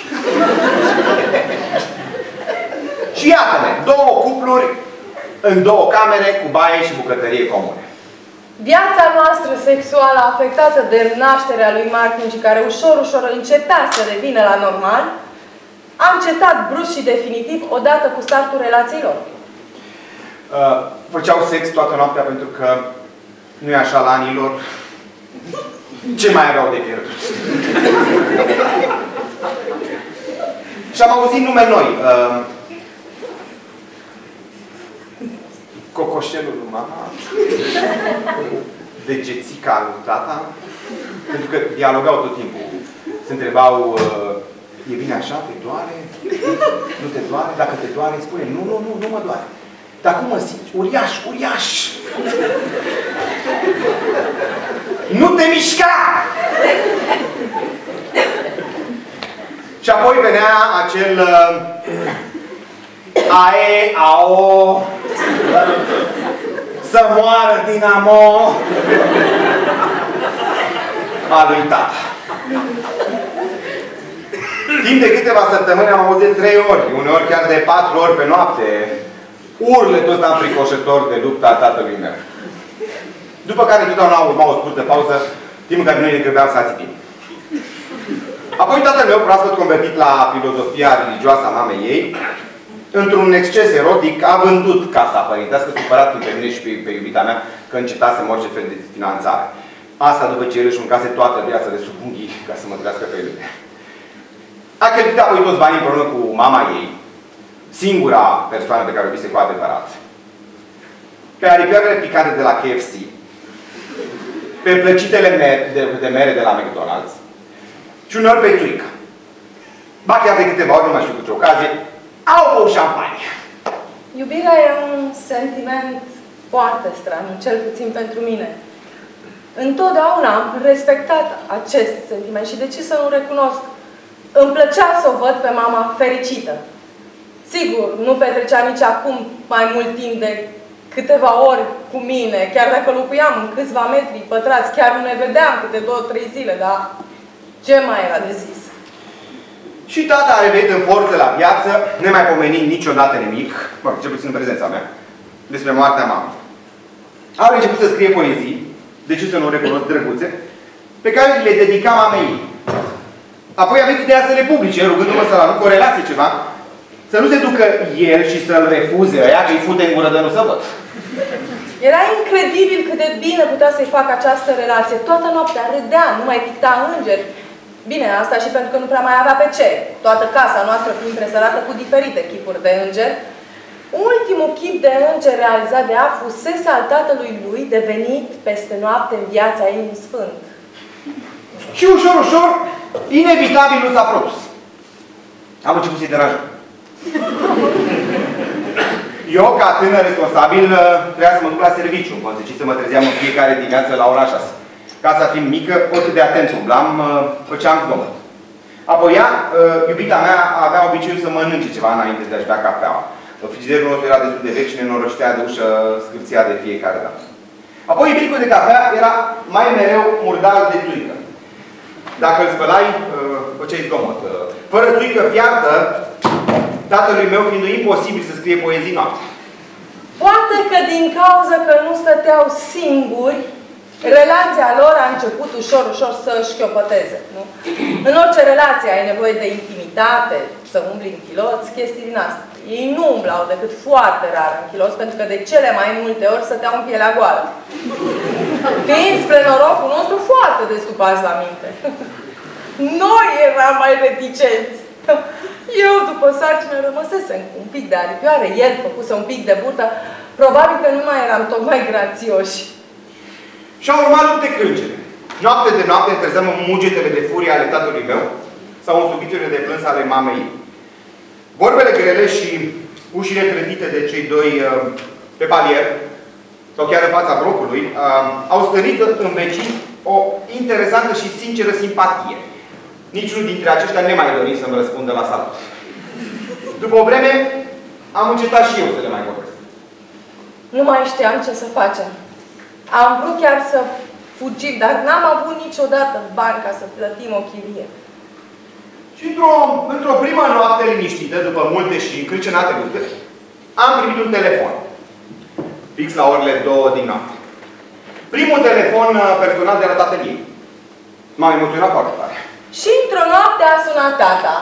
Și iată-ne, 2 cupluri în 2 camere cu baie și bucătărie comune. Viața noastră sexuală afectată de nașterea lui Martin și care ușor, ușor încetea să revină la normal, a încetat brusc și definitiv odată cu startul relațiilor. Făceau sex toată noaptea pentru că nu e așa la anilor. Ce mai aveau de pierdut? Și am auzit nume noi. Cocoșelul lui mama, degețica lui tata, pentru că dialogau tot timpul. Se întrebau, e bine așa? Te doare? Nu te doare? Dacă te doare, îi spune, nu mă doare. Dar cum mă simți? Uriaș, uriaș! Nu te mișca! Și apoi venea acel ae, ao, să moară Dinamo a lui tata. Timp de câteva săptămâni am auzit de 3 ori, uneori chiar de 4 ori pe noapte, urletul înfricoșător de lupta a tatălui meu. După care totdeauna urma o scurtă pauză Timp în care noi ne grăbeam să ațipim. Apoi tatăl meu, proaspăt convertit la filozofia religioasă a mamei ei, într-un exces erotic, a vândut casa părintească, supărat pe mine și pe iubita mea, că încetasem orice fel de finanțare. Asta după ce el își mâncase toată viața de sub unghii ca să mă trăiască pe ele. A cheltuit apoi toți banii împreună cu mama ei, singura persoană pe care o vise cu adevărat, pe aripioarele picate de la KFC, pe plăcitele de mere de la McDonald's și uneori pe țuică. Ba chiar de câteva ori, nu mai știu cu ce ocazie, au băut șampanie. Iubirea e un sentiment foarte straniu, cel puțin pentru mine. Întotdeauna am respectat acest sentiment și de ce să nu recunosc? Îmi plăcea să o văd pe mama fericită. Sigur, nu petrecea nici acum mai mult timp de câteva ori cu mine, chiar dacă locuiam în câțiva metri pătrați, chiar nu ne vedeam câte 2-3 zile, dar ce mai era de zis? Și tata a revenit în forță la viață, nemaipomenind niciodată nimic, cel puțin în prezența mea, despre moartea mamei. A început să scrie poezii, de ce să nu o recunosc, drăguțe, pe care le dedica mamei ei. Apoi a venit ideea să le publice, rugându-mă să-l aduc o relație ceva, să nu se ducă el și să-l refuze ăia, că îi fute în gură de nu să văd. Era incredibil cât de bine putea să-i facă această relație. Toată noaptea râdea, nu mai picta îngeri. Bine, asta și pentru că nu prea mai avea pe ce. Toată casa noastră fiind presărată cu diferite chipuri de îngeri. Ultimul chip de înger realizat de ea fusese al tatălui lui, devenit peste noapte în viața ei un sfânt. Și ușor, ușor, inevitabil nu s-a produs. Am început să-i deranjăm. Eu, ca tânăr responsabil, trebuia să mă duc la serviciu. În consecință, mă trezeam în fiecare dimineață la ora 6. Casa fiind mică, oricât de atent umblam, făceam zgomot. Apoi ea, iubita mea, avea obiceiul să mănânce ceva înainte de a-și bea cafeaua. Frigiderul nostru era destul de vechi și nenorocitea de ușă scârția de fiecare dată. Apoi ibricul de cafea era mai mereu murdar de țuică. Dacă îl spălai, făceai zgomot. Fără țuică fiartă, tatălui meu fiind imposibil să scrie poezii noapte. Poate că din cauza că nu stăteau singuri, relația lor a început ușor, ușor să șchiopăteze, nu? În orice relație ai nevoie de intimitate, să umbli în chiloți, chestii din asta. Ei nu umblau decât foarte rar în chiloți, pentru că de cele mai multe ori stăteau în pielea goală. Fiind spre norocul nostru foarte destupați la minte. Noi eram mai reticenți. Eu, după sarcină, rămăsesem cu un pic de aripioare, el făcuse un pic de burtă, probabil că nu mai eram tocmai grațioși. Și-au urmat lupte crâncene. Noapte de noapte întrezeam în mugetele de furie ale tatălui meu sau în subiturile de plâns ale mamei ei. Vorbele grele și ușile trădite de cei doi pe palier, sau chiar în fața blocului, au stărit în vecini o interesantă și sinceră simpatie. Niciunul dintre aceștia nemai dori să-mi răspundă la salut. După o vreme, am încetat și eu să le mai vorbesc. Nu mai știam ce să facem. Am vrut chiar să fugim, dar n-am avut niciodată bani ca să plătim o chirie. Și într-o primă noapte liniștită, după multe și încrâcenate lupte, am primit un telefon. Fix la orele 2 din noapte. Primul telefon personal de la tatăl ei. M-a emoționat foarte tare. Și într-o noapte a sunat tata.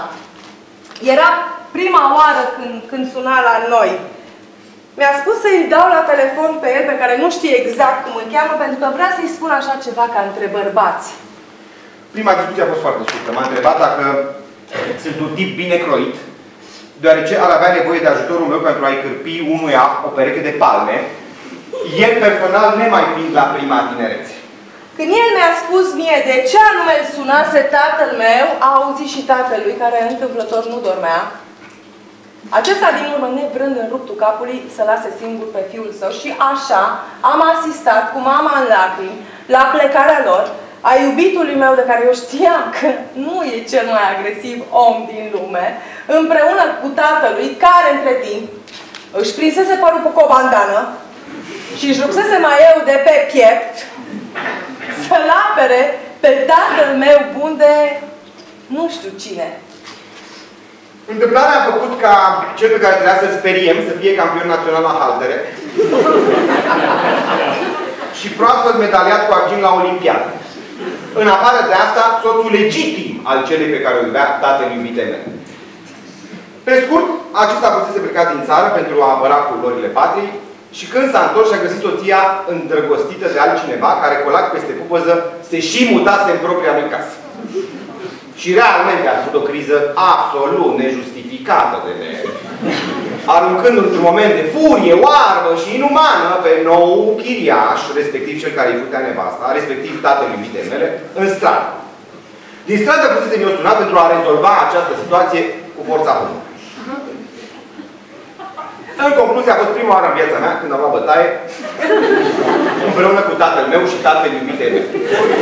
Era prima oară când suna la noi. Mi-a spus să-i dau la telefon pe el, pe care nu știe exact cum îl cheamă, pentru că vrea să-i spun așa ceva ca între bărbați. Prima discuție a fost foarte scurtă. M-a întrebat dacă sunt un tip bine croit, deoarece ar avea nevoie de ajutorul meu pentru a-i cârpi unuia o pereche de palme, el personal nemai fiind la prima tinerețe. Când el mi-a spus mie de ce anume îl sunase tatăl meu, a auzit și tatălui, care întâmplător nu dormea. Acesta din urmă, nevrând în ruptul capului, să lase singur pe fiul său și așa am asistat cu mama în lacrimi la plecarea lor, a iubitului meu de care eu știam că nu e cel mai agresiv om din lume, împreună cu tatălui, care între timp își prinsese părul cu o bandană și își rupsese maieul de pe piept să-l apere pe tatăl meu bun de nu știu cine. Întâmplarea a făcut ca cel pe care trebuia să-l speriem să fie campion național la haltere și proaspăt medaliat cu argint la Olimpiadă. În afară de asta, soțul legitim al celei pe care o iubea tatăl iubitei mele. Pe scurt, acesta fusese plecat din țară pentru a apăra culorile patriei și când s-a întors și a găsit soția îndrăgostită de altcineva care, colac peste pupăză, se și mutase în propria lui casă. Și realmente a avut o criză absolut nejustificată de mele, aruncând într-un moment de furie oarbă și inumană pe nou chiriaș, respectiv cel care îi putea nevasta, respectiv tatăl iubitei mele, în stradă. Din stradă fusese mi-o sunat pentru a rezolva această situație cu forța pământului. În concluzie, a fost prima oară în viața mea când am luat bătaie împreună cu tatăl meu și tatăl iubitei mele.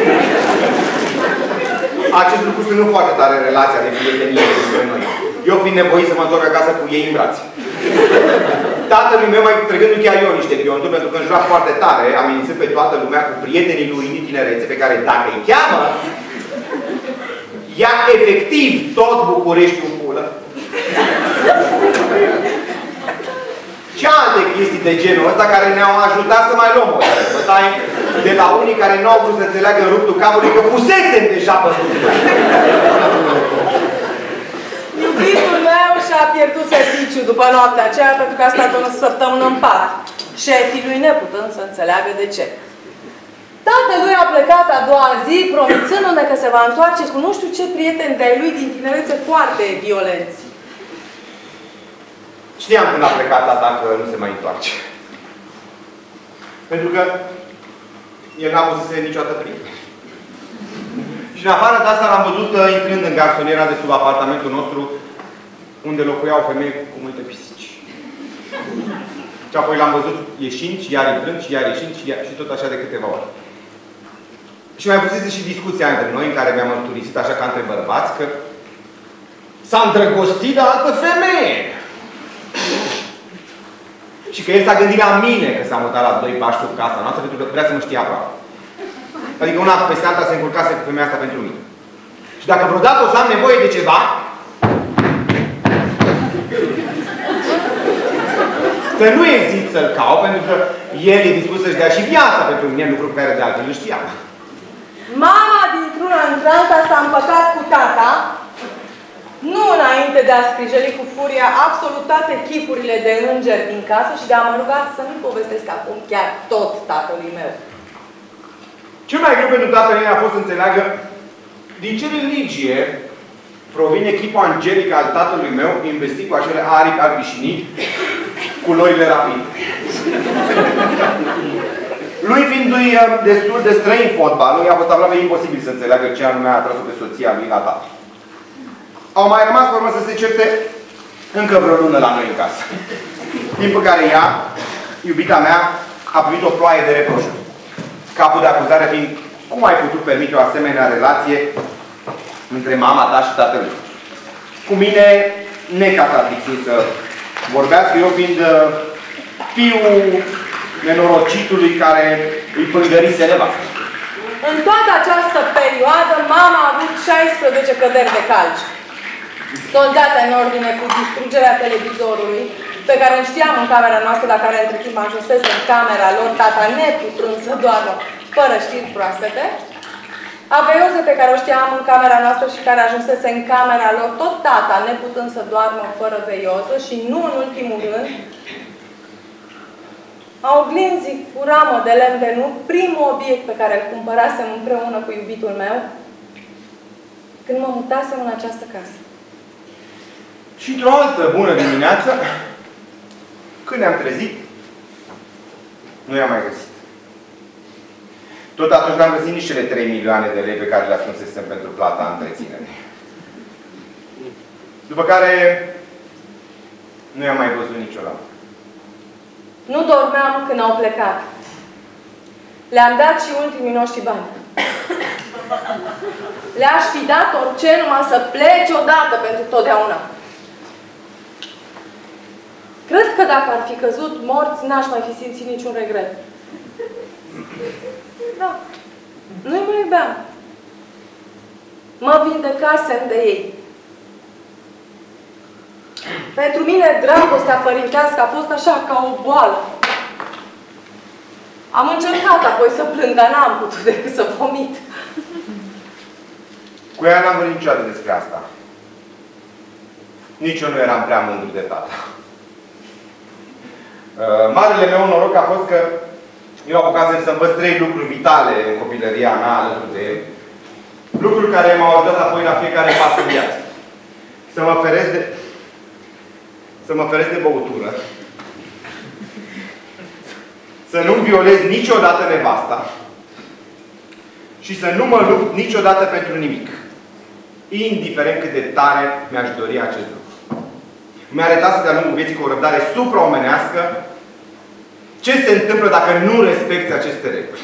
Acest lucru sună foarte tare în relația de prietenie dintre noi. Eu fiind nevoit să mă întorc acasă cu ei în brațe. Tatălui meu mai trăgându chiar eu niște pionturi, pentru că înjurat foarte tare, amenințând pe toată lumea cu prietenii lui din tinerețe, pe care dacă îi cheamă, ia efectiv tot București în pulă. Și alte chestii de genul ăsta care ne-au ajutat să mai luăm o bătaie de la unii care nu au vrut să înțeleagă în ruptul capului că fusesem deja bătuți. Iubitul meu și-a pierdut serviciul după noaptea aceea pentru că a stat o săptămână în pat. Șefii lui neputând să înțeleagă de ce. Tatălui a plecat a doua zi, promițându-ne că se va întoarce cu nu știu ce prieteni de-ai lui din tinerețe foarte violenți. Știam când a plecat tata că nu se mai întoarce. Pentru că el n-a văzut să se niciodată prinde. Și în afară de asta l-am văzut intrând în garsoniera de sub apartamentul nostru, unde locuia o femeie cu multe pisici. Și apoi l-am văzut ieșind și iar intrând și iar ieșind și tot așa de câteva ori. Și mai fusese și discuția între noi, în care mi-am mărturisit așa ca între bărbați, că s-a îndrăgostit de altă femeie. Și că el s-a gândit la mine că s-a mutat la 2 pași sub casa noastră pentru că vrea să mă știe aproape. Adică una peste alta se încurcase cu femeia asta pentru mine. Și dacă vreodată o să am nevoie de ceva, să nu ezit să-l caut, pentru că el e dispus să-și dea și viața pentru mine, lucru pe care de altfel îl știam. Mama dintr-una într-alta s-a împăcat cu tata, nu înainte de a scrijeli cu furia absolut toate chipurile de îngeri din casă și de a mă ruga să nu povestesc acum chiar tot tatălui meu. Cel mai greu pentru tatăl ei a fost să înțeleagă din ce religie provine chipul angelic al tatălui meu investit cu acele aripi albișinii, culorile rapide. Lui fiindu-i destul de străin fotbalul, i-a fost aproape imposibil să înțeleagă ce anume a atras-o pe soția lui la tată. Au mai rămas pe urmă să se certe încă vreo lună la noi în casă. Timp în care ea, iubita mea, a primit o ploaie de reproșuri. Capul de acuzare fiind, cum ai putut permite o asemenea relație între mama ta și tatălui? Cu mine, necatatixit să vorbească, eu fiind fiul nenorocitului care îi pângărise nevastă. În toată această perioadă, mama a avut 16 căderi de calci. Soldate în ordine cu distrugerea televizorului, pe care îl știam în camera noastră, la care între timp ajunsese în camera lor, tata neputând să doarmă fără știri proaspete. Aveioză pe care o știam în camera noastră și care ajunsese în camera lor, tot tata neputând să doarmă fără veioză și nu în ultimul rând, a oglinzii cu ramă de lemn de nuc, primul obiect pe care îl cumpărasem împreună cu iubitul meu, când mă mutasem în această casă. Și într-o altă bună dimineață, când ne-am trezit, nu i-am mai găsit. Tot atunci n-am găsit nici cele 3 milioane de lei pe care le ascunsesem pentru plata întreținere. După care, nu i-am mai văzut niciodată. Nu dormeam când au plecat. Le-am dat și ultimii noștri bani. Le-aș fi dat orice numai să plece odată pentru totdeauna. Cred că dacă ar fi căzut morți, n-aș mai fi simțit niciun regret. Da. Nu-i mai iubeam. Mă vindecasem de ei. Pentru mine, dragostea părintească a fost așa ca o boală. Am încercat apoi să plâng, dar n-am putut decât să vomit. Cu ea n-am vorbit niciodată despre asta. Nici eu nu eram prea mândru de tata. Marele meu noroc a fost că eu am ocazia să învăț 3 lucruri vitale în copilăria mea alături de el. Lucruri care m-au ajutat apoi la fiecare pas în viață. Să mă feresc de băutură. Să nu violez niciodată nevasta. Și să nu mă lupt niciodată pentru nimic. Indiferent cât de tare mi-aș dori acest lucru. Mi-a arătat de-a lungul vieții cu o răbdare supraomenească ce se întâmplă dacă nu respecti aceste reguli.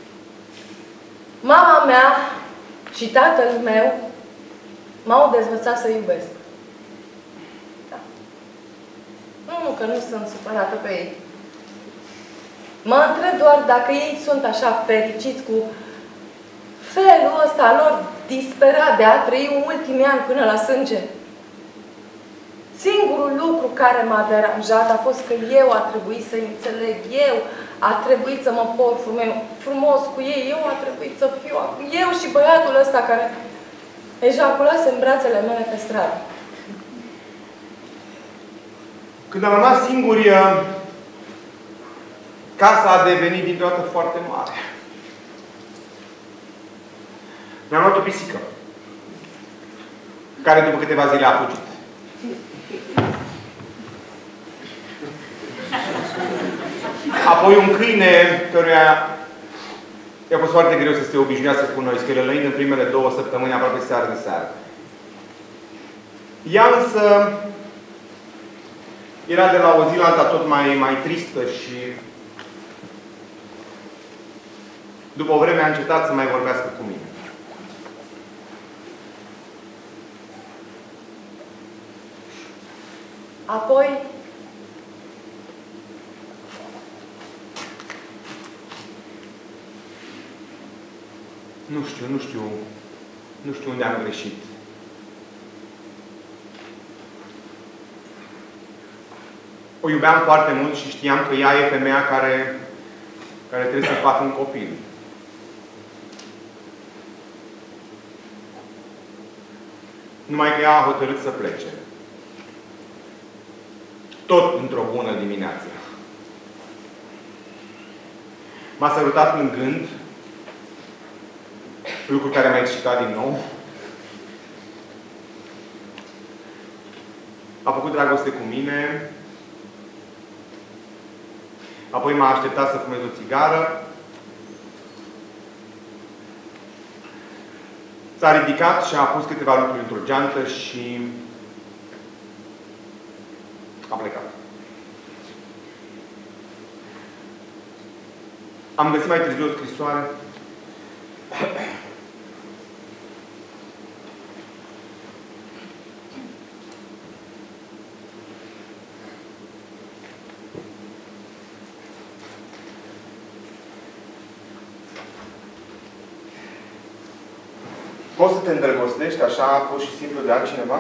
Mama mea și tatăl meu m-au dezvățat să iubesc. Da. Nu că nu sunt supărată pe ei. Mă întreb doar dacă ei sunt așa fericiți cu felul ăsta lor disperat de a trăi ultimii ani până la sânge. Singurul lucru care m-a deranjat a fost că eu a trebuit să înțeleg, eu a trebuit să mă port frumos cu ei, eu a trebuit să fiu eu și băiatul ăsta care ejaculase în brațele mele pe stradă. Când am rămas singuri, casa a devenit dintr-o dată foarte mare. Mi-am luat o pisică, care după câteva zile a fugit. Apoi un câine căruia i-a fost foarte greu să se obișnuiască cu noi, schelălăind în primele 2 săptămâni aproape seară de seară. Ea însă era de la o zi la alta tot mai tristă și după o vreme a încetat să mai vorbească cu mine. Apoi nu știu unde am greșit. O iubeam foarte mult și știam că ea e femeia care trebuie să facă un copil. Numai că ea a hotărât să plece. Tot într-o bună dimineață. M-a sărutat plângând, lucru care m-a excitat din nou. A făcut dragoste cu mine. Apoi m-a așteptat să fumez o țigară. S-a ridicat și a pus câteva lucruri într-o geantă și a plecat. Am găsit mai târziu o scrisoare. Poți să te îndrăgostești așa, pur și simplu, de altcineva?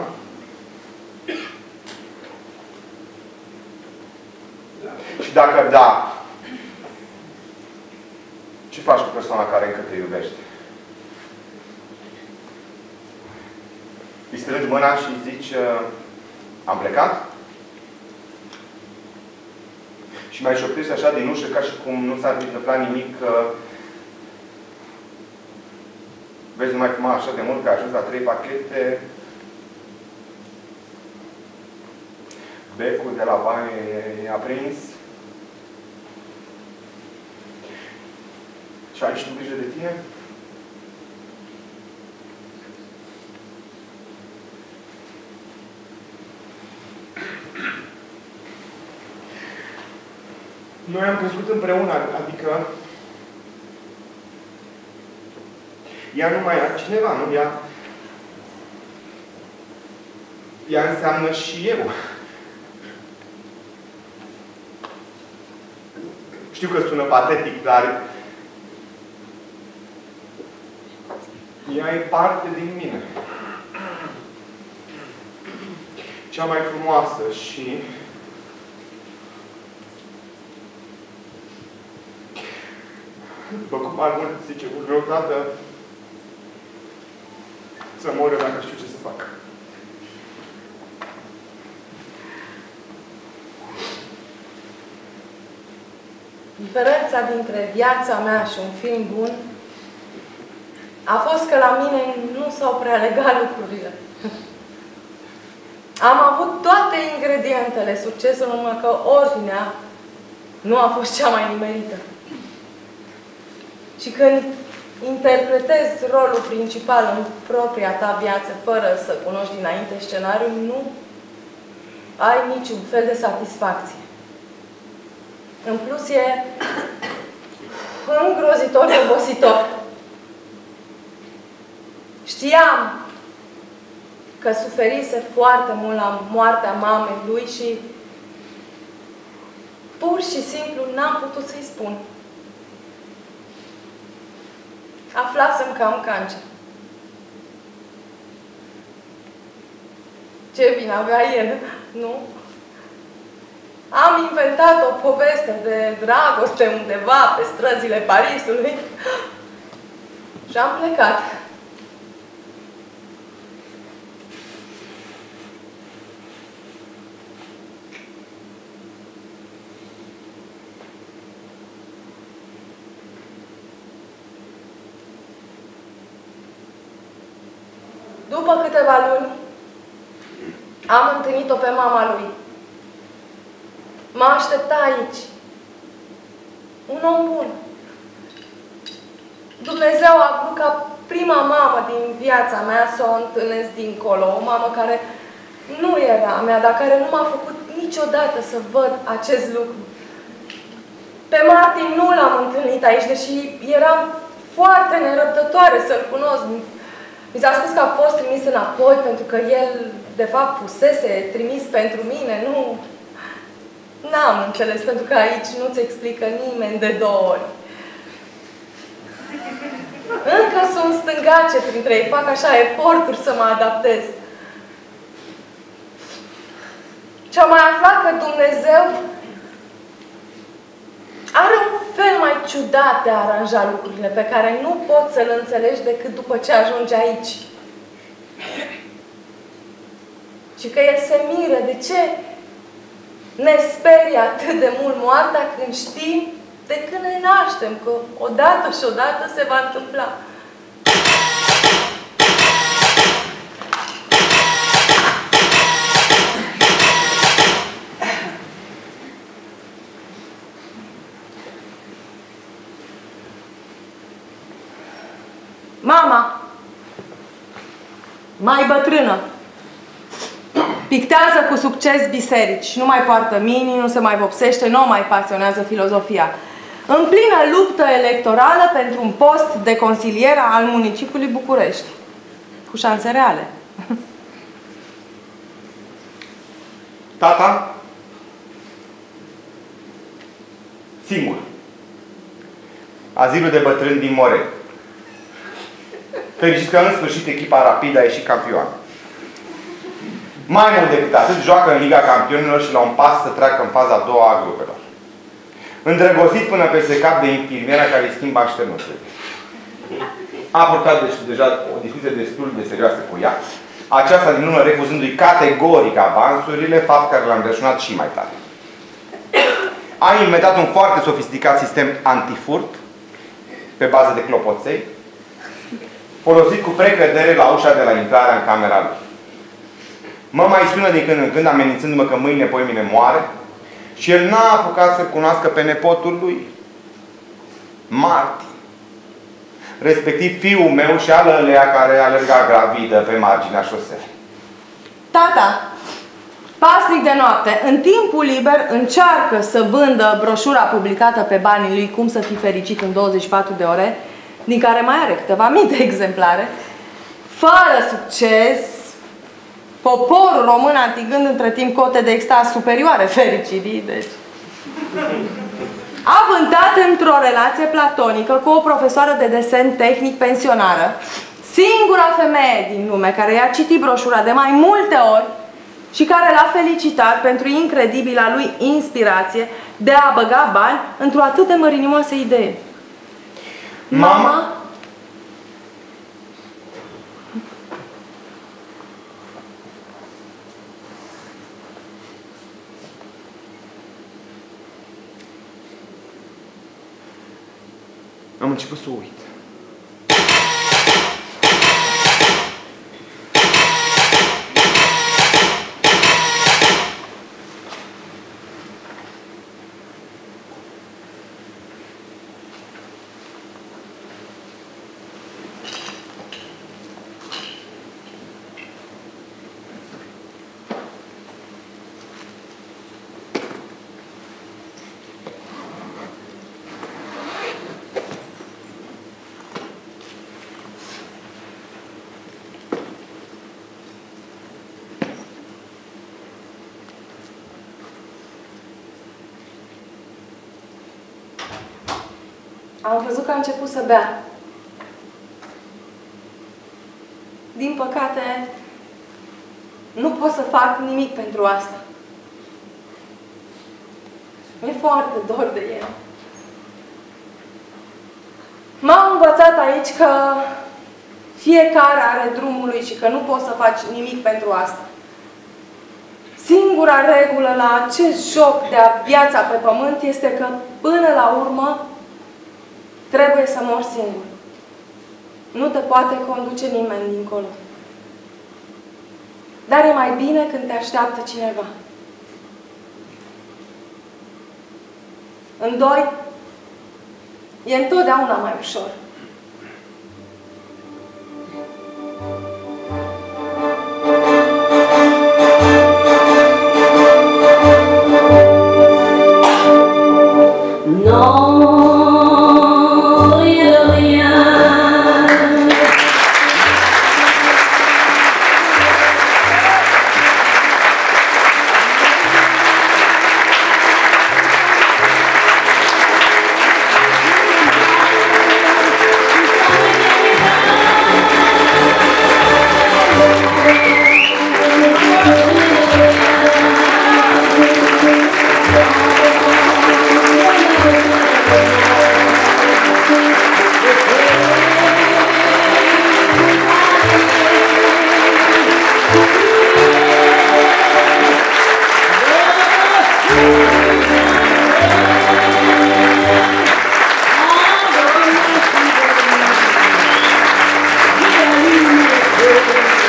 Și dacă da, ce faci cu persoana care încă te iubește? Îi strângi mâna și îi zici am plecat? Și mai șoptești așa din ușă ca și cum nu s-ar fi întâmplat nimic, vezi, nu mai fuma așa de mult că a ajuns la 3 pachete. Becul de la baie e aprins. Și ai și tu grijă de tine? Noi am crescut împreună, adică ea nu mai era cineva, nu? Ea înseamnă și eu. Știu că sună patetic, dar ea e parte din mine. Cea mai frumoasă și după cum ar mult zice vreodată, să mor eu dacă știu ce să fac. Diferența dintre viața mea și un film bun a fost că la mine nu s-au prea legat lucrurile. Am avut toate ingredientele succesului, numai că ordinea nu a fost cea mai nimerită. Și când interpretezi rolul principal în propria ta viață, fără să cunoști dinainte scenariul, nu ai niciun fel de satisfacție. În plus, e îngrozitor de obositor. Știam că suferise foarte mult la moartea mamei lui și pur și simplu n-am putut să-i spun. Aflasem că am cancer. Ce bine avea el, nu? Am inventat o poveste de dragoste undeva pe străzile Parisului și am plecat. După câteva luni, am întâlnit-o pe mama lui. Mă aștepta aici. Un om bun. Dumnezeu a vrut ca prima mamă din viața mea să o întâlnesc dincolo. O mamă care nu era a mea, dar care nu m-a făcut niciodată să văd acest lucru. Pe Martin nu l-am întâlnit aici, deși eram foarte nerăbdătoare să-l cunosc. Mi s-a spus că a fost trimis înapoi pentru că el, de fapt, fusese trimis pentru mine. Nu... N-am înțeles, pentru că aici nu-ți explică nimeni de două ori. Încă sunt stângace printre ei, fac așa eforturi să mă adaptez. Și am mai aflat că Dumnezeu are un fel mai ciudat de a aranja lucrurile pe care nu poți să-l înțelegi decât după ce ajungi aici. Și că El se miră de ce ne sperie atât de mult moartea când știm de când ne naștem, că odată și odată se va întâmpla. Mama, mai bătrână, pictează cu succes biserici, nu mai poartă mini, nu se mai vopsește, nu o mai pasionează filozofia. În plină luptă electorală pentru un post de consilier al municipiului București. Cu șanse reale. Tata? Singur. Azilul de bătrâni din Moreni. Fericit că în sfârșit echipa Rapid a ieșit campioană. Mai mult decât atât, joacă în Liga Campionilor și la un pas să treacă în faza a doua a grupelor. Îndrăgostit până peste cap de infirmiera care îi schimbă așternuțele. A purtat deja o discuție destul de serioasă cu ea. Aceasta din urmă refuzându-i categoric avansurile, fapt care l-a îndrășunat și mai tare. A inventat un foarte sofisticat sistem antifurt pe bază de clopoței, folosit cu precădere la ușa de la intrarea în camera lui. Mă mai sună din când în când, amenințându-mă că mâine, poimine moare, și el n-a apucat să cunoască pe nepotul lui, Martin. Respectiv fiul meu și alălea care alerga gravidă pe marginea șoselei. Tata, pasnic de noapte, în timpul liber încearcă să vândă broșura publicată pe banii lui Cum să fii fericit în 24 de ore, din care mai are câteva mii de exemplare, fără succes, poporul român atingând între timp cote de extaz superioare fericirii, deci... A vântat într-o relație platonică cu o profesoară de desen tehnic pensionară, singura femeie din lume care i-a citit broșura de mai multe ori și care l-a felicitat pentru incredibila lui inspirație de a băga bani într-o atât de mărinimoasă idee. am început să o uit. Am văzut că a început să bea. Din păcate, nu pot să fac nimic pentru asta. Mi-e foarte dor de el. M-am învățat aici că fiecare are drumul lui și că nu poți să faci nimic pentru asta. Singura regulă la acest joc de viața pe pământ este că, până la urmă, trebuie să mori singur. Nu te poate conduce nimeni dincolo. Dar e mai bine când te așteaptă cineva. În doi, e întotdeauna mai ușor.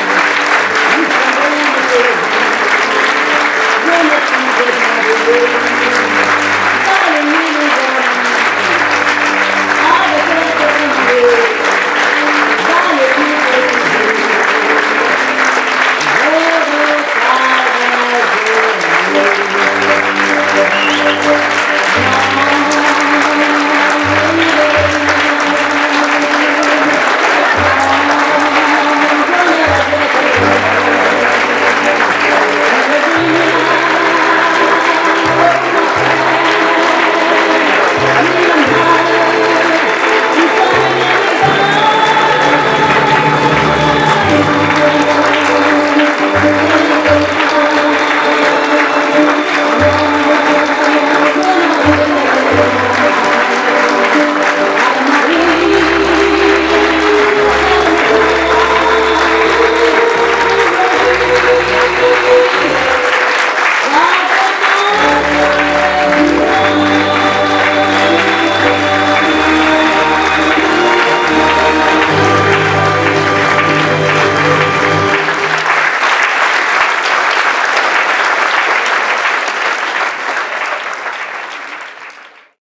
Thank you.